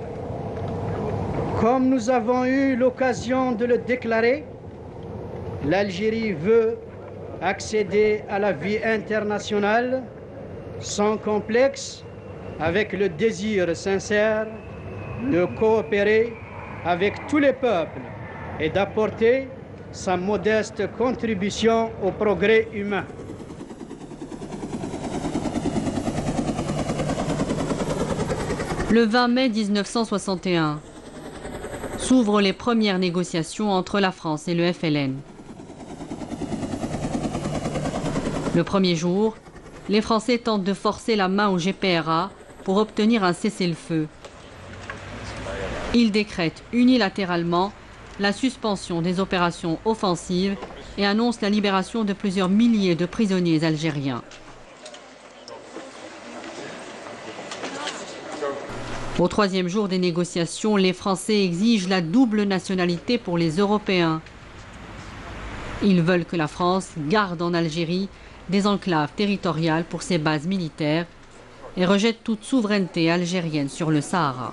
Comme nous avons eu l'occasion de le déclarer, l'Algérie veut accéder à la vie internationale sans complexe, avec le désir sincère de coopérer avec tous les peuples et d'apporter sa modeste contribution au progrès humain. Le 20 mai 1961, s'ouvrent les premières négociations entre la France et le FLN. Le premier jour, les Français tentent de forcer la main au GPRA pour obtenir un cessez-le-feu. Ils décrètent unilatéralement la suspension des opérations offensives et annoncent la libération de plusieurs milliers de prisonniers algériens. Au troisième jour des négociations, les Français exigent la double nationalité pour les Européens. Ils veulent que la France garde en Algérie des enclaves territoriales pour ses bases militaires et rejette toute souveraineté algérienne sur le Sahara.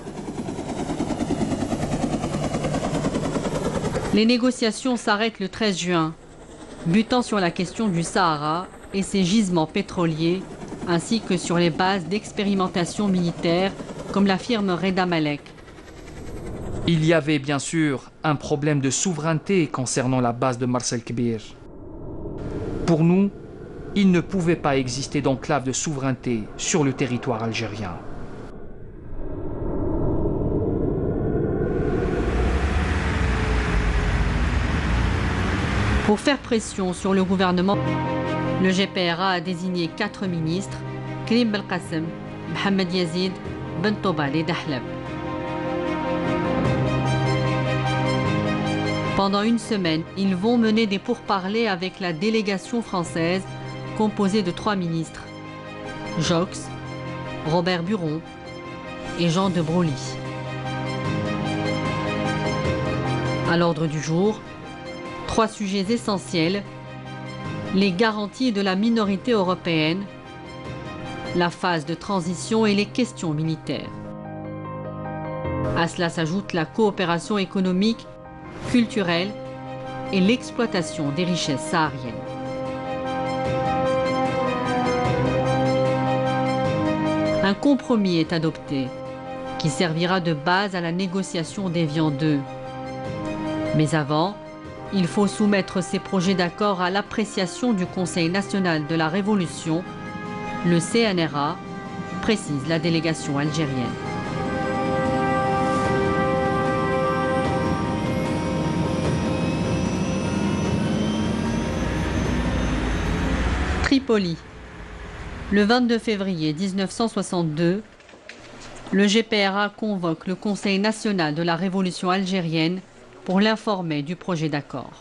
Les négociations s'arrêtent le 13 juin, butant sur la question du Sahara et ses gisements pétroliers, ainsi que sur les bases d'expérimentation militaire, comme l'affirme Reda Malek. Il y avait bien sûr un problème de souveraineté concernant la base de Mars el-Kbir. Pour nous, il ne pouvait pas exister d'enclave de souveraineté sur le territoire algérien. Pour faire pression sur le gouvernement, le GPRA a désigné 4 ministres, Karim Belkacem, Mohamed Yazid, Ben Tobal et Dahlab. Pendant une semaine, ils vont mener des pourparlers avec la délégation française composée de 3 ministres, Jox, Robert Buron et Jean de Broglie. À l'ordre du jour, 3 sujets essentiels: les garanties de la minorité européenne, la phase de transition et les questions militaires. À cela s'ajoute la coopération économique, culturelle et l'exploitation des richesses sahariennes. Un compromis est adopté qui servira de base à la négociation d'Évian II. Mais avant, il faut soumettre ces projets d'accord à l'appréciation du Conseil national de la Révolution, le CNRA, précise la délégation algérienne. Tripoli. Le 22 février 1962, Le GPRA convoque le Conseil national de la révolution algérienne pour l'informer du projet d'accord.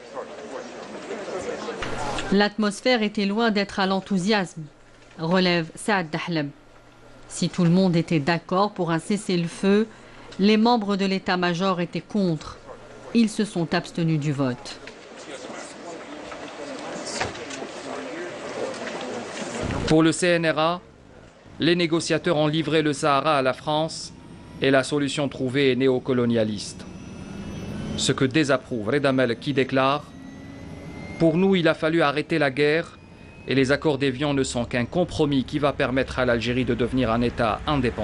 L'atmosphère était loin d'être à l'enthousiasme, relève Saad Dahlem. Si tout le monde était d'accord pour un cessez-le-feu, les membres de l'état-major étaient contre. Ils se sont abstenus du vote. Pour le CNRA, les négociateurs ont livré le Sahara à la France et la solution trouvée est néocolonialiste. Ce que désapprouve Redamel qui déclare « Pour nous, il a fallu arrêter la guerre et les accords d'Évian ne sont qu'un compromis qui va permettre à l'Algérie de devenir un État indépendant. »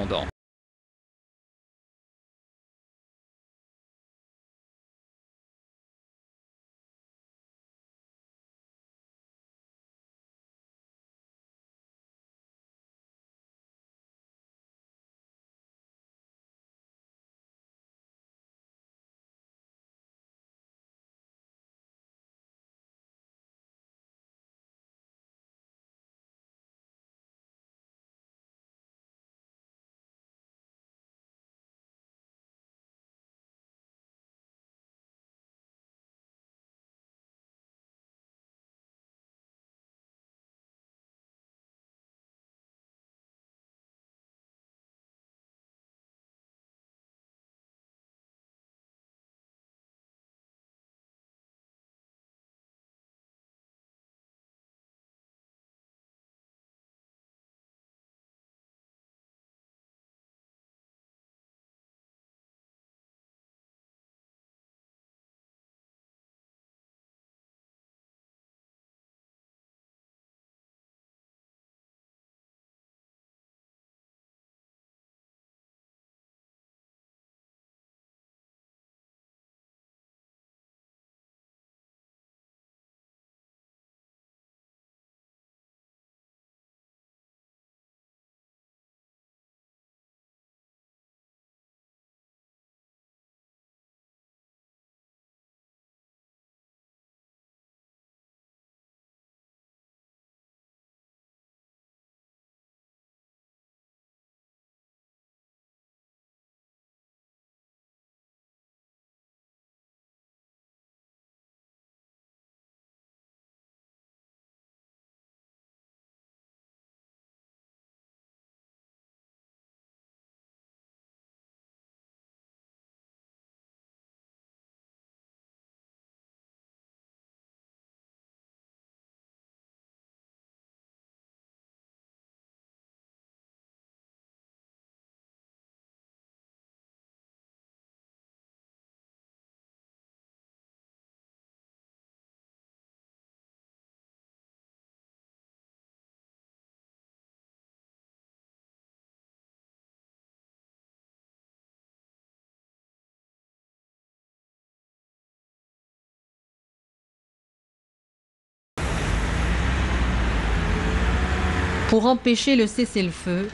Pour empêcher le cessez-le-feu,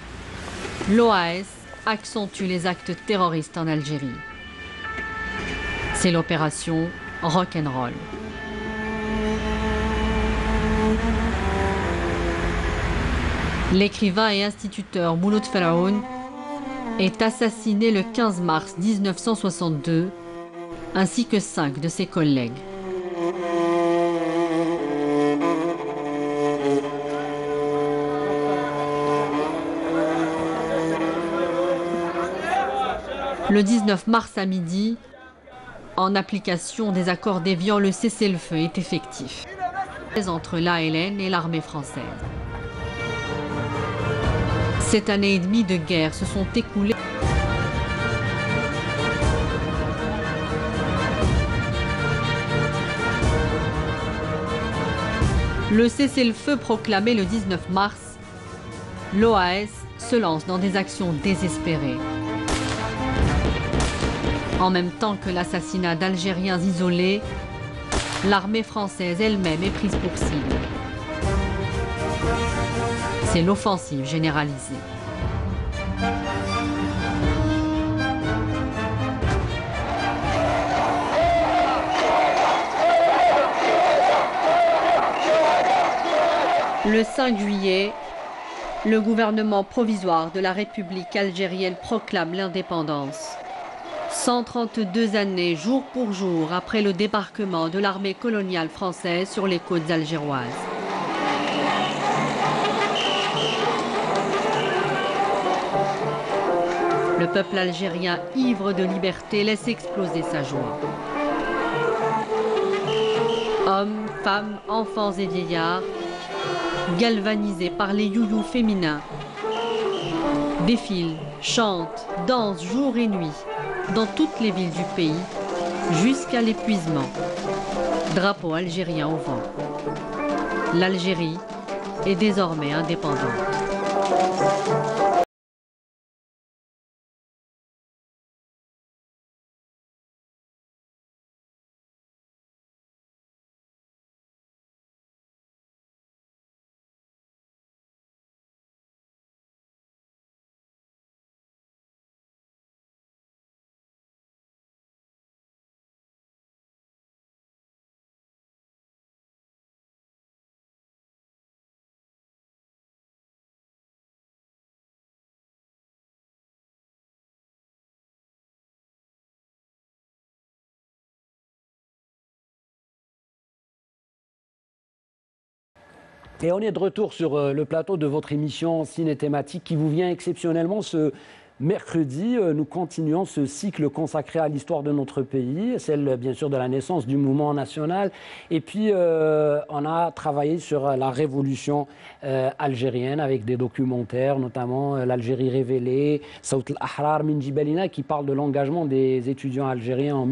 l'OAS accentue les actes terroristes en Algérie. C'est l'opération Rock'n'Roll. L'écrivain et instituteur Mouloud Faraoun est assassiné le 15 mars 1962, ainsi que 5 de ses collègues. Le 19 mars à midi, en application des accords d'Évian, le cessez-le-feu est effectif entre l'ALN et l'armée française. 7 années et demie de guerre se sont écoulées. Le cessez-le-feu proclamé le 19 mars, l'OAS se lance dans des actions désespérées. En même temps que l'assassinat d'Algériens isolés, l'armée française elle-même est prise pour cible. C'est l'offensive généralisée. Le 5 juillet, Le gouvernement provisoire de la République algérienne proclame l'indépendance. 132 années, jour pour jour, après le débarquement de l'armée coloniale française sur les côtes algéroises. Le peuple algérien, ivre de liberté, laisse exploser sa joie. Hommes, femmes, enfants et vieillards, galvanisés par les youyous féminins, défilent, chantent, dansent jour et nuit dans toutes les villes du pays, jusqu'à l'épuisement. Drapeau algérien au vent. L'Algérie est désormais indépendante. Et on est de retour sur le plateau de votre émission Ciné Thématique qui vous vient exceptionnellement ce mercredi. Nous continuons ce cycle consacré à l'histoire de notre pays, celle bien sûr de la naissance du mouvement national. Et puis on a travaillé sur la révolution algérienne avec des documentaires, notamment l'Algérie révélée, Saout al-Ahrar min Jibalina, qui parle de l'engagement des étudiants algériens en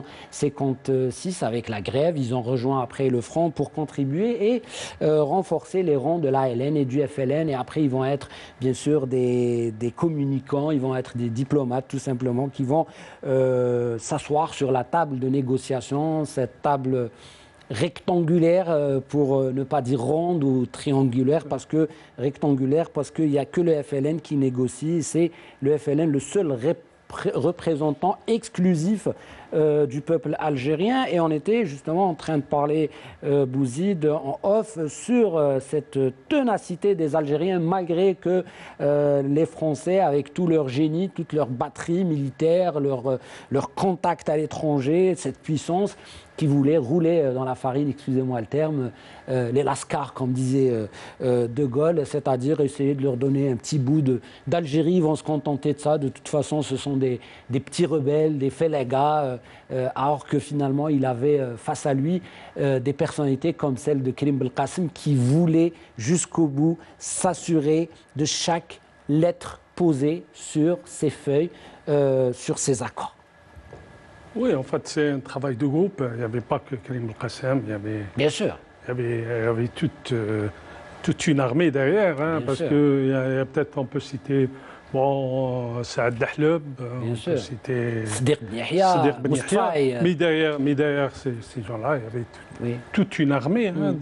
1956 avec la grève. Ils ont rejoint après le front pour contribuer et renforcer les rangs de l'ALN et du FLN. Et après, ils vont être bien sûr des communicants, ils vont être des diplomates tout simplement qui vont s'asseoir sur la table de négociation, cette table rectangulaire pour ne pas dire ronde ou triangulaire, parce que rectangulaire parce qu'il n'y a que le FLN qui négocie. C'est le FLN le seul représentant exclusif du peuple algérien. Et on était justement en train de parler, Bouzid, en off, sur cette ténacité des Algériens, malgré que les Français, avec tout leur génie, toute leur batterie militaire, leur contact à l'étranger, cette puissance qui voulait rouler dans la farine, excusez-moi le terme, les lascars, comme disait De Gaulle, c'est-à-dire essayer de leur donner un petit bout d'Algérie. Ils vont se contenter de ça. De toute façon, ce sont des petits rebelles, des félégas, alors que finalement, il avait face à lui des personnalités comme celle de Karim Belkacem qui voulaient jusqu'au bout s'assurer de chaque lettre posée sur ces feuilles, sur ces accords. Oui, en fait, c'est un travail de groupe. Il n'y avait pas que Karim Belkacem, il y avait... Bien sûr. Il y avait toute une armée derrière, hein, parce qu'il y a peut-être, on peut citer, bon, Saad Dahleb, on peut citer Sdiq Ben Yahya, mais derrière ces gens-là, il y avait toute une armée hein,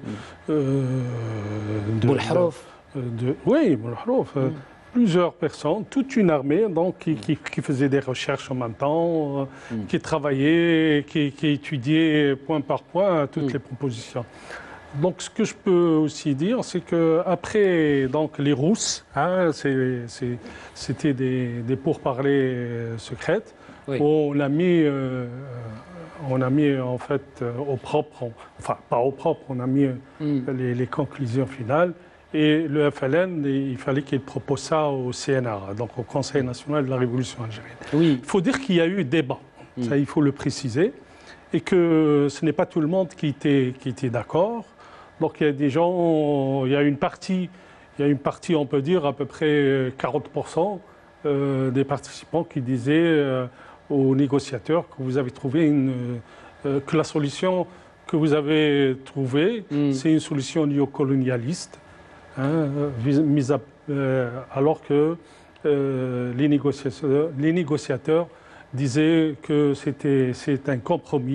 Boulharouf. Oui, Boulharouf. Plusieurs personnes, toute une armée donc, qui faisait des recherches en même temps, qui travaillait, qui étudiait point par point toutes les propositions. Donc ce que je peux aussi dire, c'est qu'après les Rousses, hein, c'était des pourparlers secrètes, on a mis en fait au propre, enfin pas au propre, on a mis les conclusions finales. Et le FLN, il fallait qu'il propose ça au CNRA, donc au Conseil national de la Révolution algérienne. Oui. Il faut dire qu'il y a eu débat, ça il faut le préciser, et que ce n'est pas tout le monde qui était d'accord. Donc il y a des gens, il y a une partie, on peut dire à peu près 40% des participants qui disaient aux négociateurs que vous avez trouvé que la solution que vous avez trouvée, c'est une solution néocolonialiste. Hein, alors que les négociateurs disaient que c'est un compromis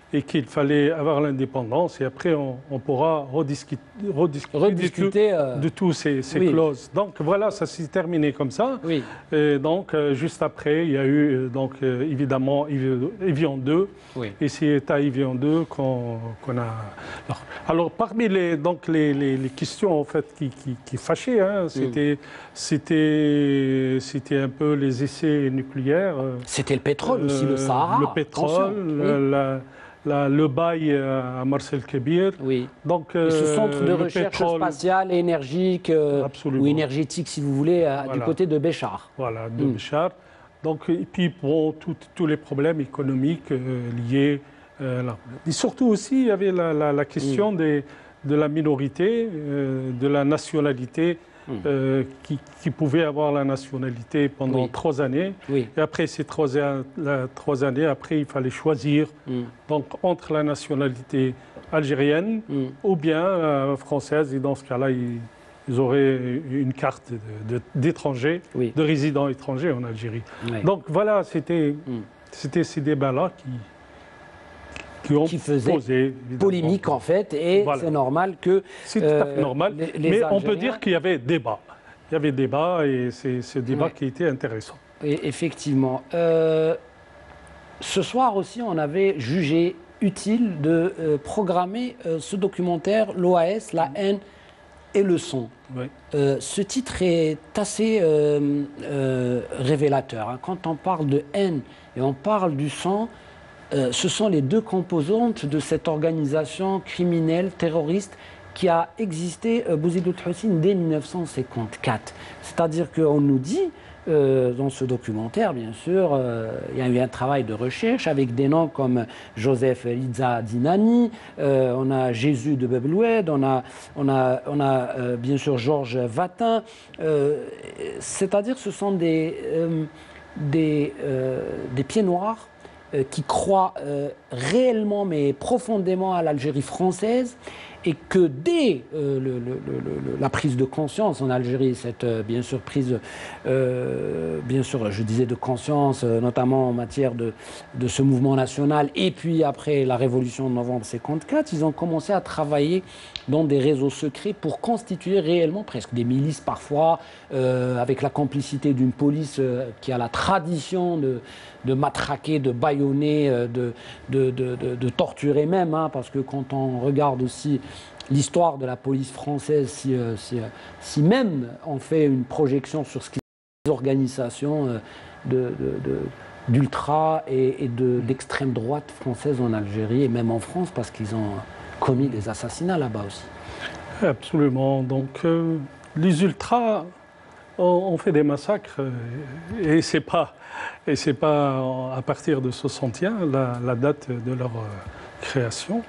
et qu'il fallait avoir l'indépendance et après on pourra rediscuter de tous ces clauses. Donc voilà, ça s'est terminé comme ça. Oui. Et donc juste après, il y a eu évidemment Évian 2 et c'est à Évian 2 qu'on a... Alors parmi les questions en fait qui fâchaient, hein, c'était un peu les essais nucléaires. C'était le pétrole aussi, le Sahara. Le pétrole, le bail à Marcel Kébir. Oui. Donc, et ce centre de recherche spatiale et énergique, ou énergétique, si vous voulez, du côté de Béchar. Voilà, de Béchar. Donc, et puis, bon, tous les problèmes économiques liés là. Et surtout aussi, il y avait la question de la minorité, de la nationalité. Qui pouvait avoir la nationalité pendant 3 années. Et après ces 3 années, après, il fallait choisir donc, entre la nationalité algérienne ou bien française. Et dans ce cas-là, ils auraient une carte d'étranger, de résident étranger en Algérie. Donc voilà, c'était ces débats-là qui faisaient posé, polémique en fait, et c'est normal que... C'est tout à fait normal, mais on peut dire qu'il y avait débat. Il y avait débat et c'est ce débat qui était intéressant. Et effectivement. Ce soir aussi, on avait jugé utile de programmer ce documentaire, l'OAS, la haine et le son. Ce titre est assez révélateur. Hein. Quand on parle de haine et on parle du son, ce sont les deux composantes de cette organisation criminelle, terroriste, qui a existé, Bouzid Ould-Houssine, dès 1954. C'est-à-dire qu'on nous dit, dans ce documentaire, bien sûr, il y a eu un travail de recherche avec des noms comme Joseph Rizza Dinani, on a Jésus de Bebloued, on a bien sûr Georges Vatin. C'est-à-dire ce sont des pieds noirs qui croient réellement mais profondément à l'Algérie française, et que dès la prise de conscience en Algérie, cette bien sûr prise, bien sûr je disais de conscience, notamment en matière de ce mouvement national, et puis après la révolution de novembre 54, ils ont commencé à travailler dans des réseaux secrets pour constituer réellement presque des milices parfois, avec la complicité d'une police qui a la tradition de matraquer, de bâillonner, de torturer même, hein, parce que quand on regarde aussi l'histoire de la police française, si même on fait une projection sur ce qui est des organisations d'ultra et d'extrême droite française en Algérie et même en France, parce qu'ils ont commis des assassinats là-bas aussi. Absolument. Donc les ultras ont fait des massacres et c'est pas à partir de 61 la date de leur création.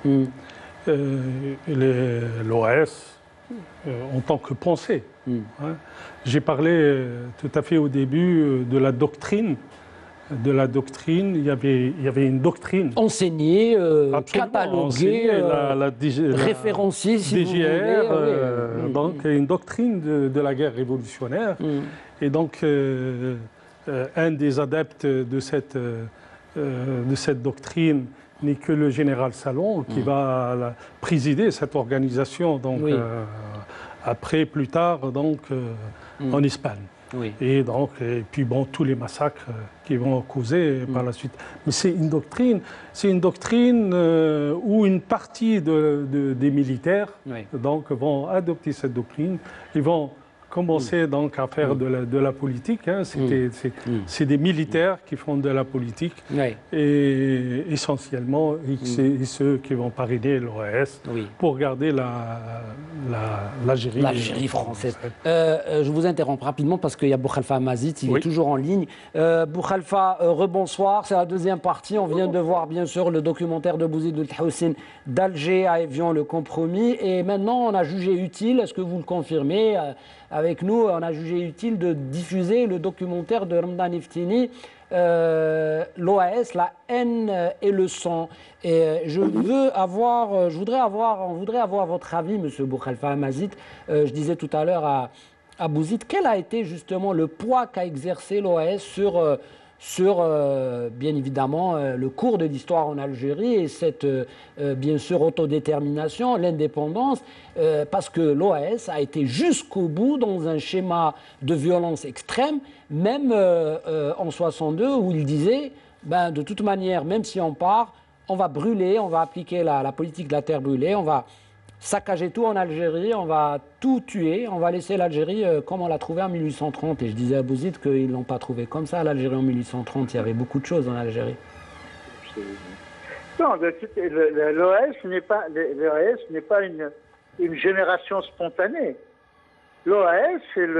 L'OAS en tant que pensée. Hein. J'ai parlé tout à fait au début de la doctrine. Il y avait une doctrine enseignée, cataloguée, référenciée, si vous voulez. Donc une doctrine de la guerre révolutionnaire. Et donc un des adeptes de cette doctrine n'est que le général Salon, qui va présider cette organisation donc, après, plus tard, donc, en Espagne. Et puis bon, tous les massacres qui vont causer par la suite. Mais c'est une doctrine où une partie des militaires donc, vont adopter cette doctrine. Ils vont commencer donc à faire de la politique. Hein. C'est des militaires qui font de la politique et essentiellement et ceux qui vont parrainer l'OAS pour garder l'Algérie française. Je vous interromps rapidement parce qu'il y a Boukhalifa Amazit, il est toujours en ligne. Boukhalifa, rebonsoir, c'est la deuxième partie. On vient de voir bien sûr le documentaire de Bouzid Ould-Houssine d'Alger à Évian, le compromis. Et maintenant, on a jugé utile, est-ce que vous le confirmez avec nous, on a jugé utile de diffuser le documentaire de Ramadan Iftini, l'OAS, la haine et le sang. Et on voudrait avoir votre avis, Monsieur Boukhalifa Amazit. Je disais tout à l'heure à Bouzid, quel a été justement le poids qu'a exercé l'OAS sur, bien évidemment, le cours de l'histoire en Algérie et cette, bien sûr, autodétermination, l'indépendance, parce que l'OAS a été jusqu'au bout dans un schéma de violence extrême, même en 62, où il disait, ben, de toute manière, même si on part, on va brûler, on va appliquer la politique de la terre brûlée, on va saccager tout en Algérie, on va tout tuer, on va laisser l'Algérie comme on l'a trouvée en 1830. Et je disais à Bouzid qu'ils ne l'ont pas trouvée comme ça, l'Algérie en 1830. Il y avait beaucoup de choses en Algérie. Non, l'OAS n'est pas une génération spontanée. l'OAS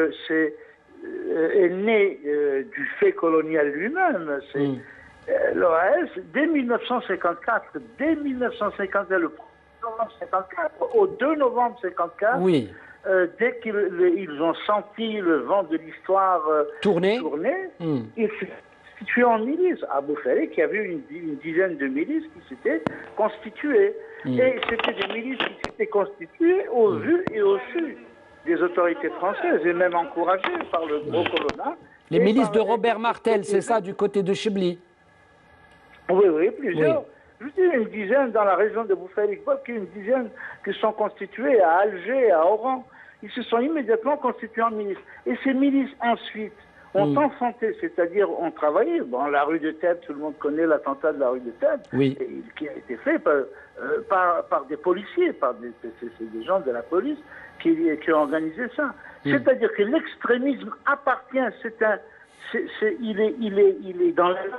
est né du fait colonial lui-même. L'OAS, dès 1954, le 1954, au 2 novembre 1954, oui. Dès qu'ils ont senti le vent de l'histoire tourner, ils se constituaient en milice. À Bouffarik, il y avait une dizaine de milices qui s'étaient constituées. Et c'était des milices qui s'étaient constituées au vu et au su des autorités françaises, et même encouragées par le gros colonna. Les milices de Robert Martel, c'est ça, du côté de Chibli? Oui, plusieurs. Oui. Je dis une dizaine dans la région de Bouffarik, une dizaine qui sont constituées à Alger, à Oran. Ils se sont immédiatement constitués en milices. Et ces milices, ensuite, ont enfanté, c'est-à-dire ont travaillé. Bon, la rue de Thèbes, tout le monde connaît l'attentat de la rue de Thèbes, qui a été fait par des policiers, c'est des gens de la police qui ont organisé ça. C'est-à-dire que l'extrémisme appartient, il est dans la...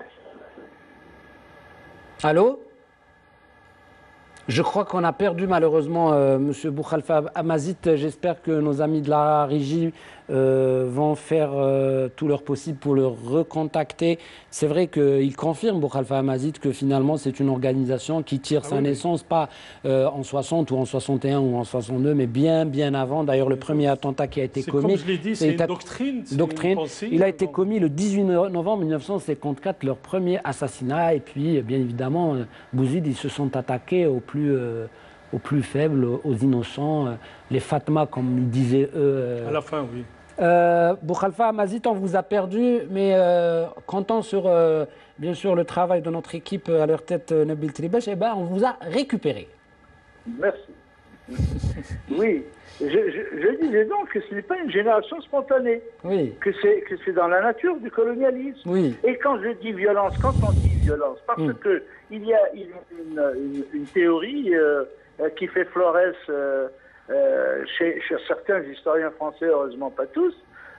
Allô? Je crois qu'on a perdu malheureusement M. Boukhalifa Amazit. J'espère que nos amis de la régie vont faire tout leur possible pour le recontacter. C'est vrai qu'il confirme, Boukhalifa Amazit, que finalement c'est une organisation qui tire sa naissance, pas en 60 ou en 61 ou en 62, mais bien avant. D'ailleurs, le premier attentat qui a été commis... Comme je l'ai dit, c'est une doctrine. Il a été commis le 18 novembre 1954, leur premier assassinat. Et puis, bien évidemment, Bouzid, ils se sont attaqués aux plus faibles, aux innocents, les Fatma, comme ils disaient eux. À la fin, oui. Boukhalifa Amazit, on vous a perdu, mais comptant sur, bien sûr, le travail de notre équipe à leur tête, Nabil Tribesh, on vous a récupéré. Merci. Oui, je disais donc que ce n'est pas une génération spontanée, que c'est dans la nature du colonialisme. Oui. Et quand je dis violence, quand on dit violence, parce que il y a une théorie qui fait florès chez certains historiens français, heureusement pas tous,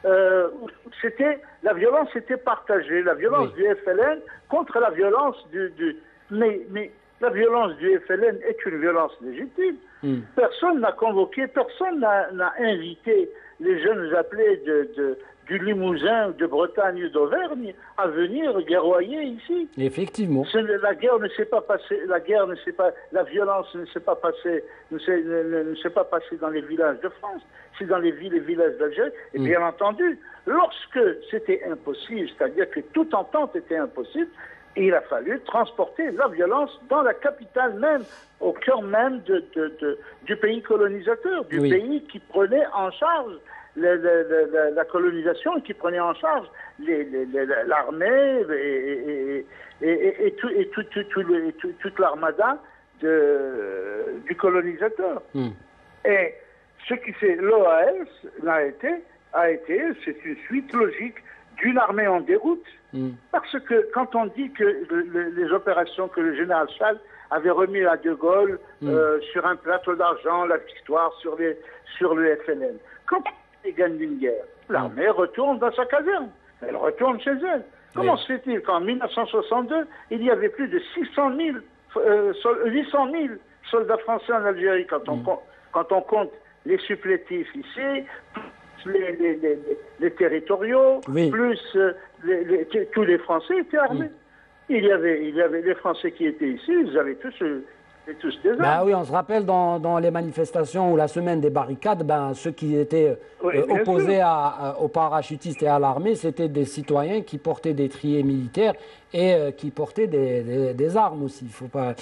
la violence était partagée, la violence du FLN contre la violence mais la violence du FLN est une violence légitime. Personne n'a convoqué, personne n'a invité les jeunes appelés du Limousin, de Bretagne ou d'Auvergne à venir guerroyer ici. Effectivement. La guerre ne s'est pas passée, la violence ne s'est pas passée, ne s'est pas passée dans les villages de France, c'est dans les villes et villages d'Algérie. Et bien entendu, lorsque c'était impossible, c'est-à-dire que toute entente était impossible, il a fallu transporter la violence dans la capitale même, au cœur même du pays colonisateur, du pays qui prenait en charge la colonisation, qui prenait en charge l'armée et toute l'armada du colonisateur. Et ce qui fait l'OAS a été, c'est une suite logique d'une armée en déroute. Parce que quand on dit que les opérations que le général Schall avait remis à De Gaulle sur un plateau d'argent, la victoire sur le FLN, quand on gagne une guerre, l'armée retourne dans sa caserne, elle retourne chez elle. Comment se fait-il qu'en 1962, il y avait plus de 800 000 soldats français en Algérie, quand on compte les supplétifs ici, les territoriaux, plus tous les Français étaient armés. Il y avait les Français qui étaient ici, ils avaient tous des armes. Oui, on se rappelle dans les manifestations ou la semaine des barricades, ceux qui étaient opposés aux parachutistes et à l'armée, c'était des citoyens qui portaient des triers militaires et qui portaient des armes aussi. Il faut pas.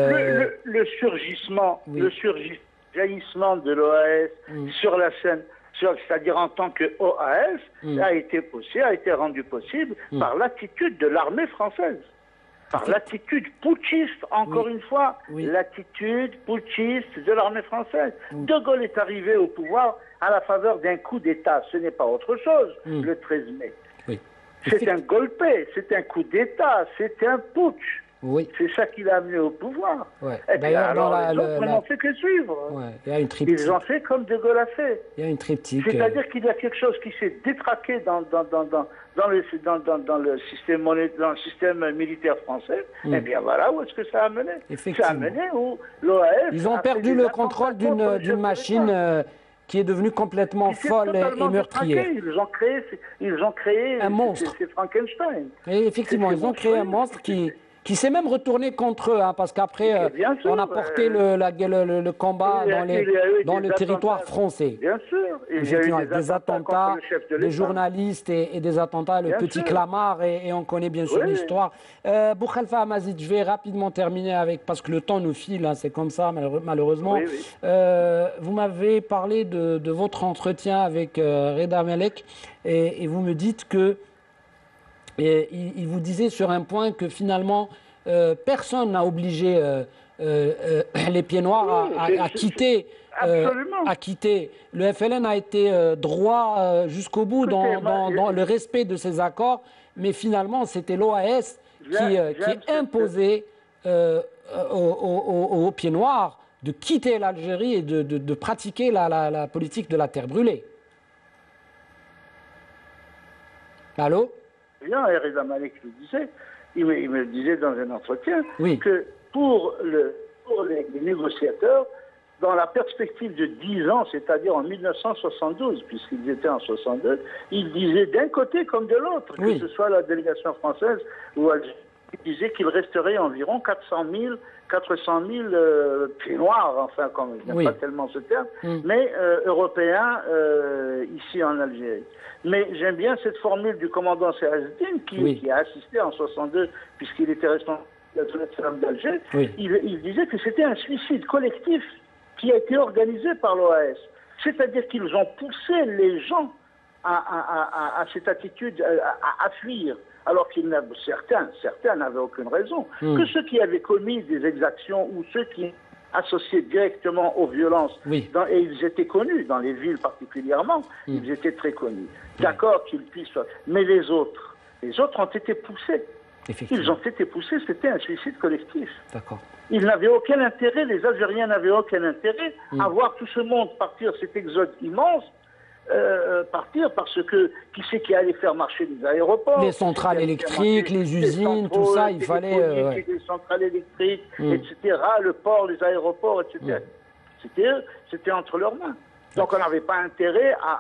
Le surgissement, le jaillissement de l'OAS sur la scène, c'est-à-dire en tant que OAS, a été rendu possible par l'attitude de l'armée française. Par l'attitude putschiste, encore une fois, l'attitude putschiste de l'armée française. De Gaulle est arrivé au pouvoir à la faveur d'un coup d'État. Ce n'est pas autre chose, le 13 mai. C'est un golpe, c'est un coup d'État, c'est un putsch. C'est ça qui l'a amené au pouvoir. Et puis alors, les autres n'ont fait que suivre. Ils ont fait comme De Gaulle a fait. Il y a une triptyque. C'est-à-dire qu'il y a quelque chose qui s'est détraqué dans le système militaire français. Et bien voilà où est-ce que ça a mené. Ça a mené où l'OAS... Ils ont perdu le contrôle d'une machine qui est devenue complètement folle et meurtrière. Ils ont créé un monstre. C'est Frankenstein. Et effectivement, ils ont créé un monstre qui s'est même retourné contre eux, parce qu'après, on a porté le combat dans le territoire français. Bien sûr. Il y a eu des attentats, des journalistes et des attentats, le petit Clamart, et on connaît bien sûr l'histoire. Boukhalifa Amazigh, je vais rapidement terminer parce que le temps nous file, hein, c'est comme ça malheureusement. Vous m'avez parlé de votre entretien avec Reda Malek, et vous me dites que il vous disait sur un point que finalement, personne n'a obligé les pieds noirs à quitter. Le FLN a été droit jusqu'au bout dans le respect de ces accords, mais finalement, c'était l'OAS qui imposait aux pieds noirs de quitter l'Algérie et de pratiquer la politique de la terre brûlée. Allô? Bien, Reda Malek le disait, il me disait dans un entretien que pour les négociateurs, dans la perspective de 10 ans, c'est-à-dire en 1972, puisqu'ils étaient en 62, ils disaient d'un côté comme de l'autre, que ce soit la délégation française ou algérienne, ils disaient qu'il resterait environ 400 000 pieds noirs, enfin, comme je n'aime pas tellement ce terme, mais européens ici en Algérie. Mais j'aime bien cette formule du commandant Serhazdine qui a assisté en 62, puisqu'il était responsable de la Flamme d'Alger. Il disait que c'était un suicide collectif qui a été organisé par l'OAS. C'est-à-dire qu'ils ont poussé les gens à cette attitude, à fuir. Alors qu'ils certains n'avaient aucune raison. Que ceux qui avaient commis des exactions ou ceux qui associés directement aux violences, et ils étaient connus, dans les villes particulièrement, ils étaient très connus. D'accord qu'ils puissent... Mais les autres ont été poussés. Ils ont été poussés, c'était un suicide collectif. Ils n'avaient aucun intérêt, les Algériens n'avaient aucun intérêt à voir tout ce monde partir, cet exode immense, partir parce que qui c'est qui allait faire marcher les aéroports, les centrales électriques, les usines, tout ça, il fallait... Les centrales électriques, etc., le port, les aéroports, etc. C'était entre leurs mains. Donc on n'avait pas intérêt à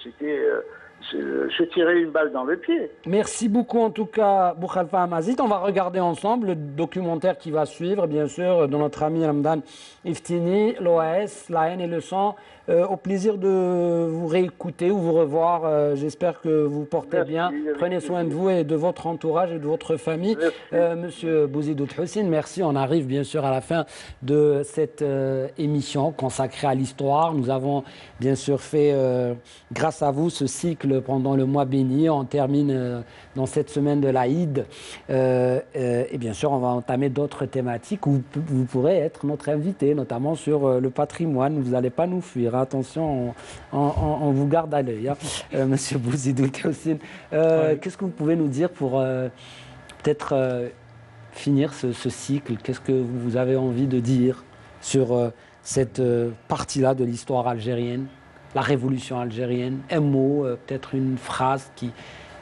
se tirer une balle dans le pied. Merci beaucoup en tout cas, Boukhalifa Amazigh. On va regarder ensemble le documentaire qui va suivre, bien sûr, de notre ami Ramdan Iftini, l'OAS, la haine et le sang. Au plaisir de vous réécouter ou vous revoir. J'espère que vous portez bien. Prenez soin de vous et de votre entourage et de votre famille. Monsieur Bouzidoul Houssine, merci. On arrive bien sûr à la fin de cette émission consacrée à l'histoire. Nous avons bien sûr fait, grâce à vous, ce cycle pendant le mois béni. On termine dans cette semaine de l'Aïd. Et bien sûr, on va entamer d'autres thématiques où vous pourrez être notre invité, notamment sur le patrimoine. Vous n'allez pas nous fuir. Attention, on vous garde à l'œil, hein. Monsieur Bouzidoul Houssine. Qu'est-ce que vous pouvez nous dire pour peut-être finir ce cycle? Qu'est-ce que vous avez envie de dire sur cette partie-là de l'histoire algérienne, la révolution algérienne? Un mot, peut-être une phrase qui...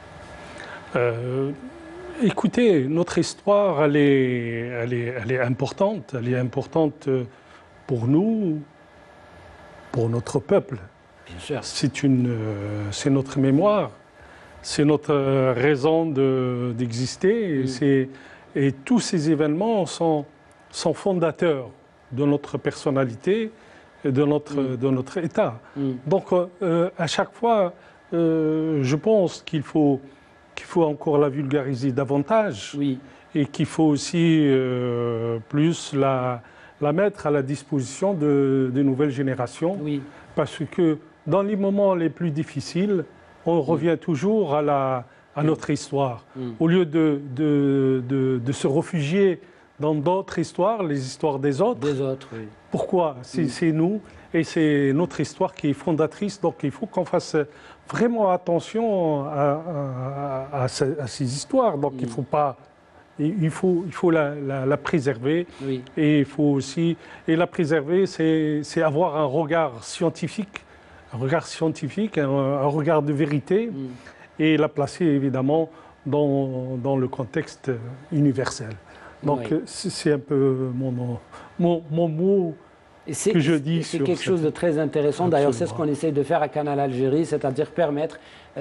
Écoutez, notre histoire, elle est importante. Elle est importante pour nous, pour notre peuple. Bien sûr. C'est notre mémoire, c'est notre raison d'exister. Et tous ces événements sont fondateurs de notre personnalité et de notre État. Donc, à chaque fois, je pense qu'il faut encore la vulgariser davantage et qu'il faut aussi plus la mettre à la disposition des nouvelles générations. Parce que dans les moments les plus difficiles, on revient toujours à notre histoire. Au lieu de se réfugier dans d'autres histoires, les histoires des autres. Oui. Pourquoi? C'est nous et c'est notre histoire qui est fondatrice. Donc il faut qu'on fasse vraiment attention à ces histoires. Donc il faut la préserver. Oui. Et il faut aussi la préserver, c'est avoir un regard scientifique, un regard de vérité, et la placer évidemment dans le contexte universel. Donc c'est un peu mon mot que je dis. C'est quelque chose de très intéressant. D'ailleurs, c'est ce qu'on essaye de faire à Canal Algérie, c'est-à-dire permettre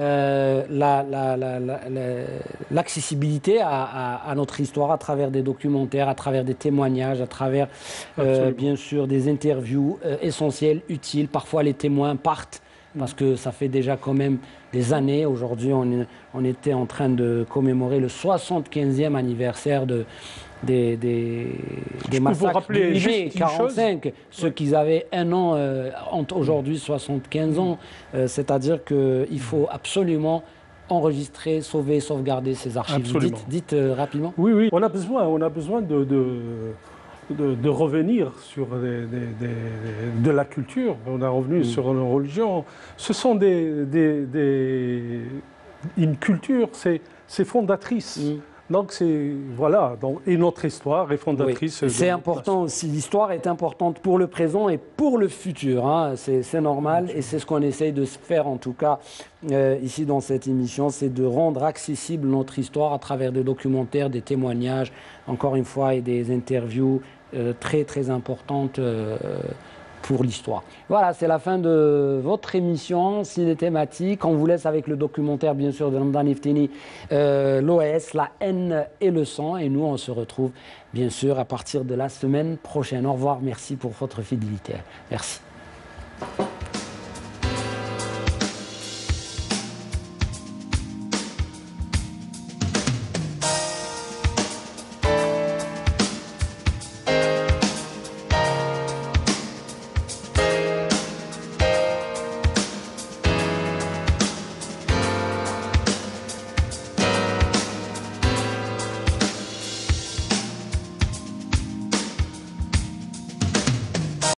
l'accessibilité à notre histoire à travers des documentaires, à travers des témoignages, à travers bien sûr des interviews essentielles, utiles. Parfois les témoins partent parce que ça fait déjà quand même des années. Aujourd'hui, on était en train de commémorer le 75e anniversaire des massacres de mai 45, ceux qui avaient 1 an ont aujourd'hui 75 ans. C'est-à-dire qu'il faut absolument enregistrer, sauver, sauvegarder ces archives. Dites rapidement. Oui, on a besoin de revenir sur de la culture. On est revenu sur nos religions. Ce sont une culture, c'est fondatrice. Donc et notre histoire est fondatrice. Oui. C'est important aussi. L'histoire est importante pour le présent et pour le futur. Hein. C'est normal et c'est ce qu'on essaye de faire en tout cas ici dans cette émission, c'est de rendre accessible notre histoire à travers des documentaires, des témoignages, encore une fois, et des interviews très très importantes pour l'histoire. Voilà, c'est la fin de votre émission ciné-thématique. On vous laisse avec le documentaire, bien sûr, de Ramdan Iftini, l'OS, la haine et le sang. Et nous, on se retrouve, bien sûr, à partir de la semaine prochaine. Au revoir, merci pour votre fidélité. Merci.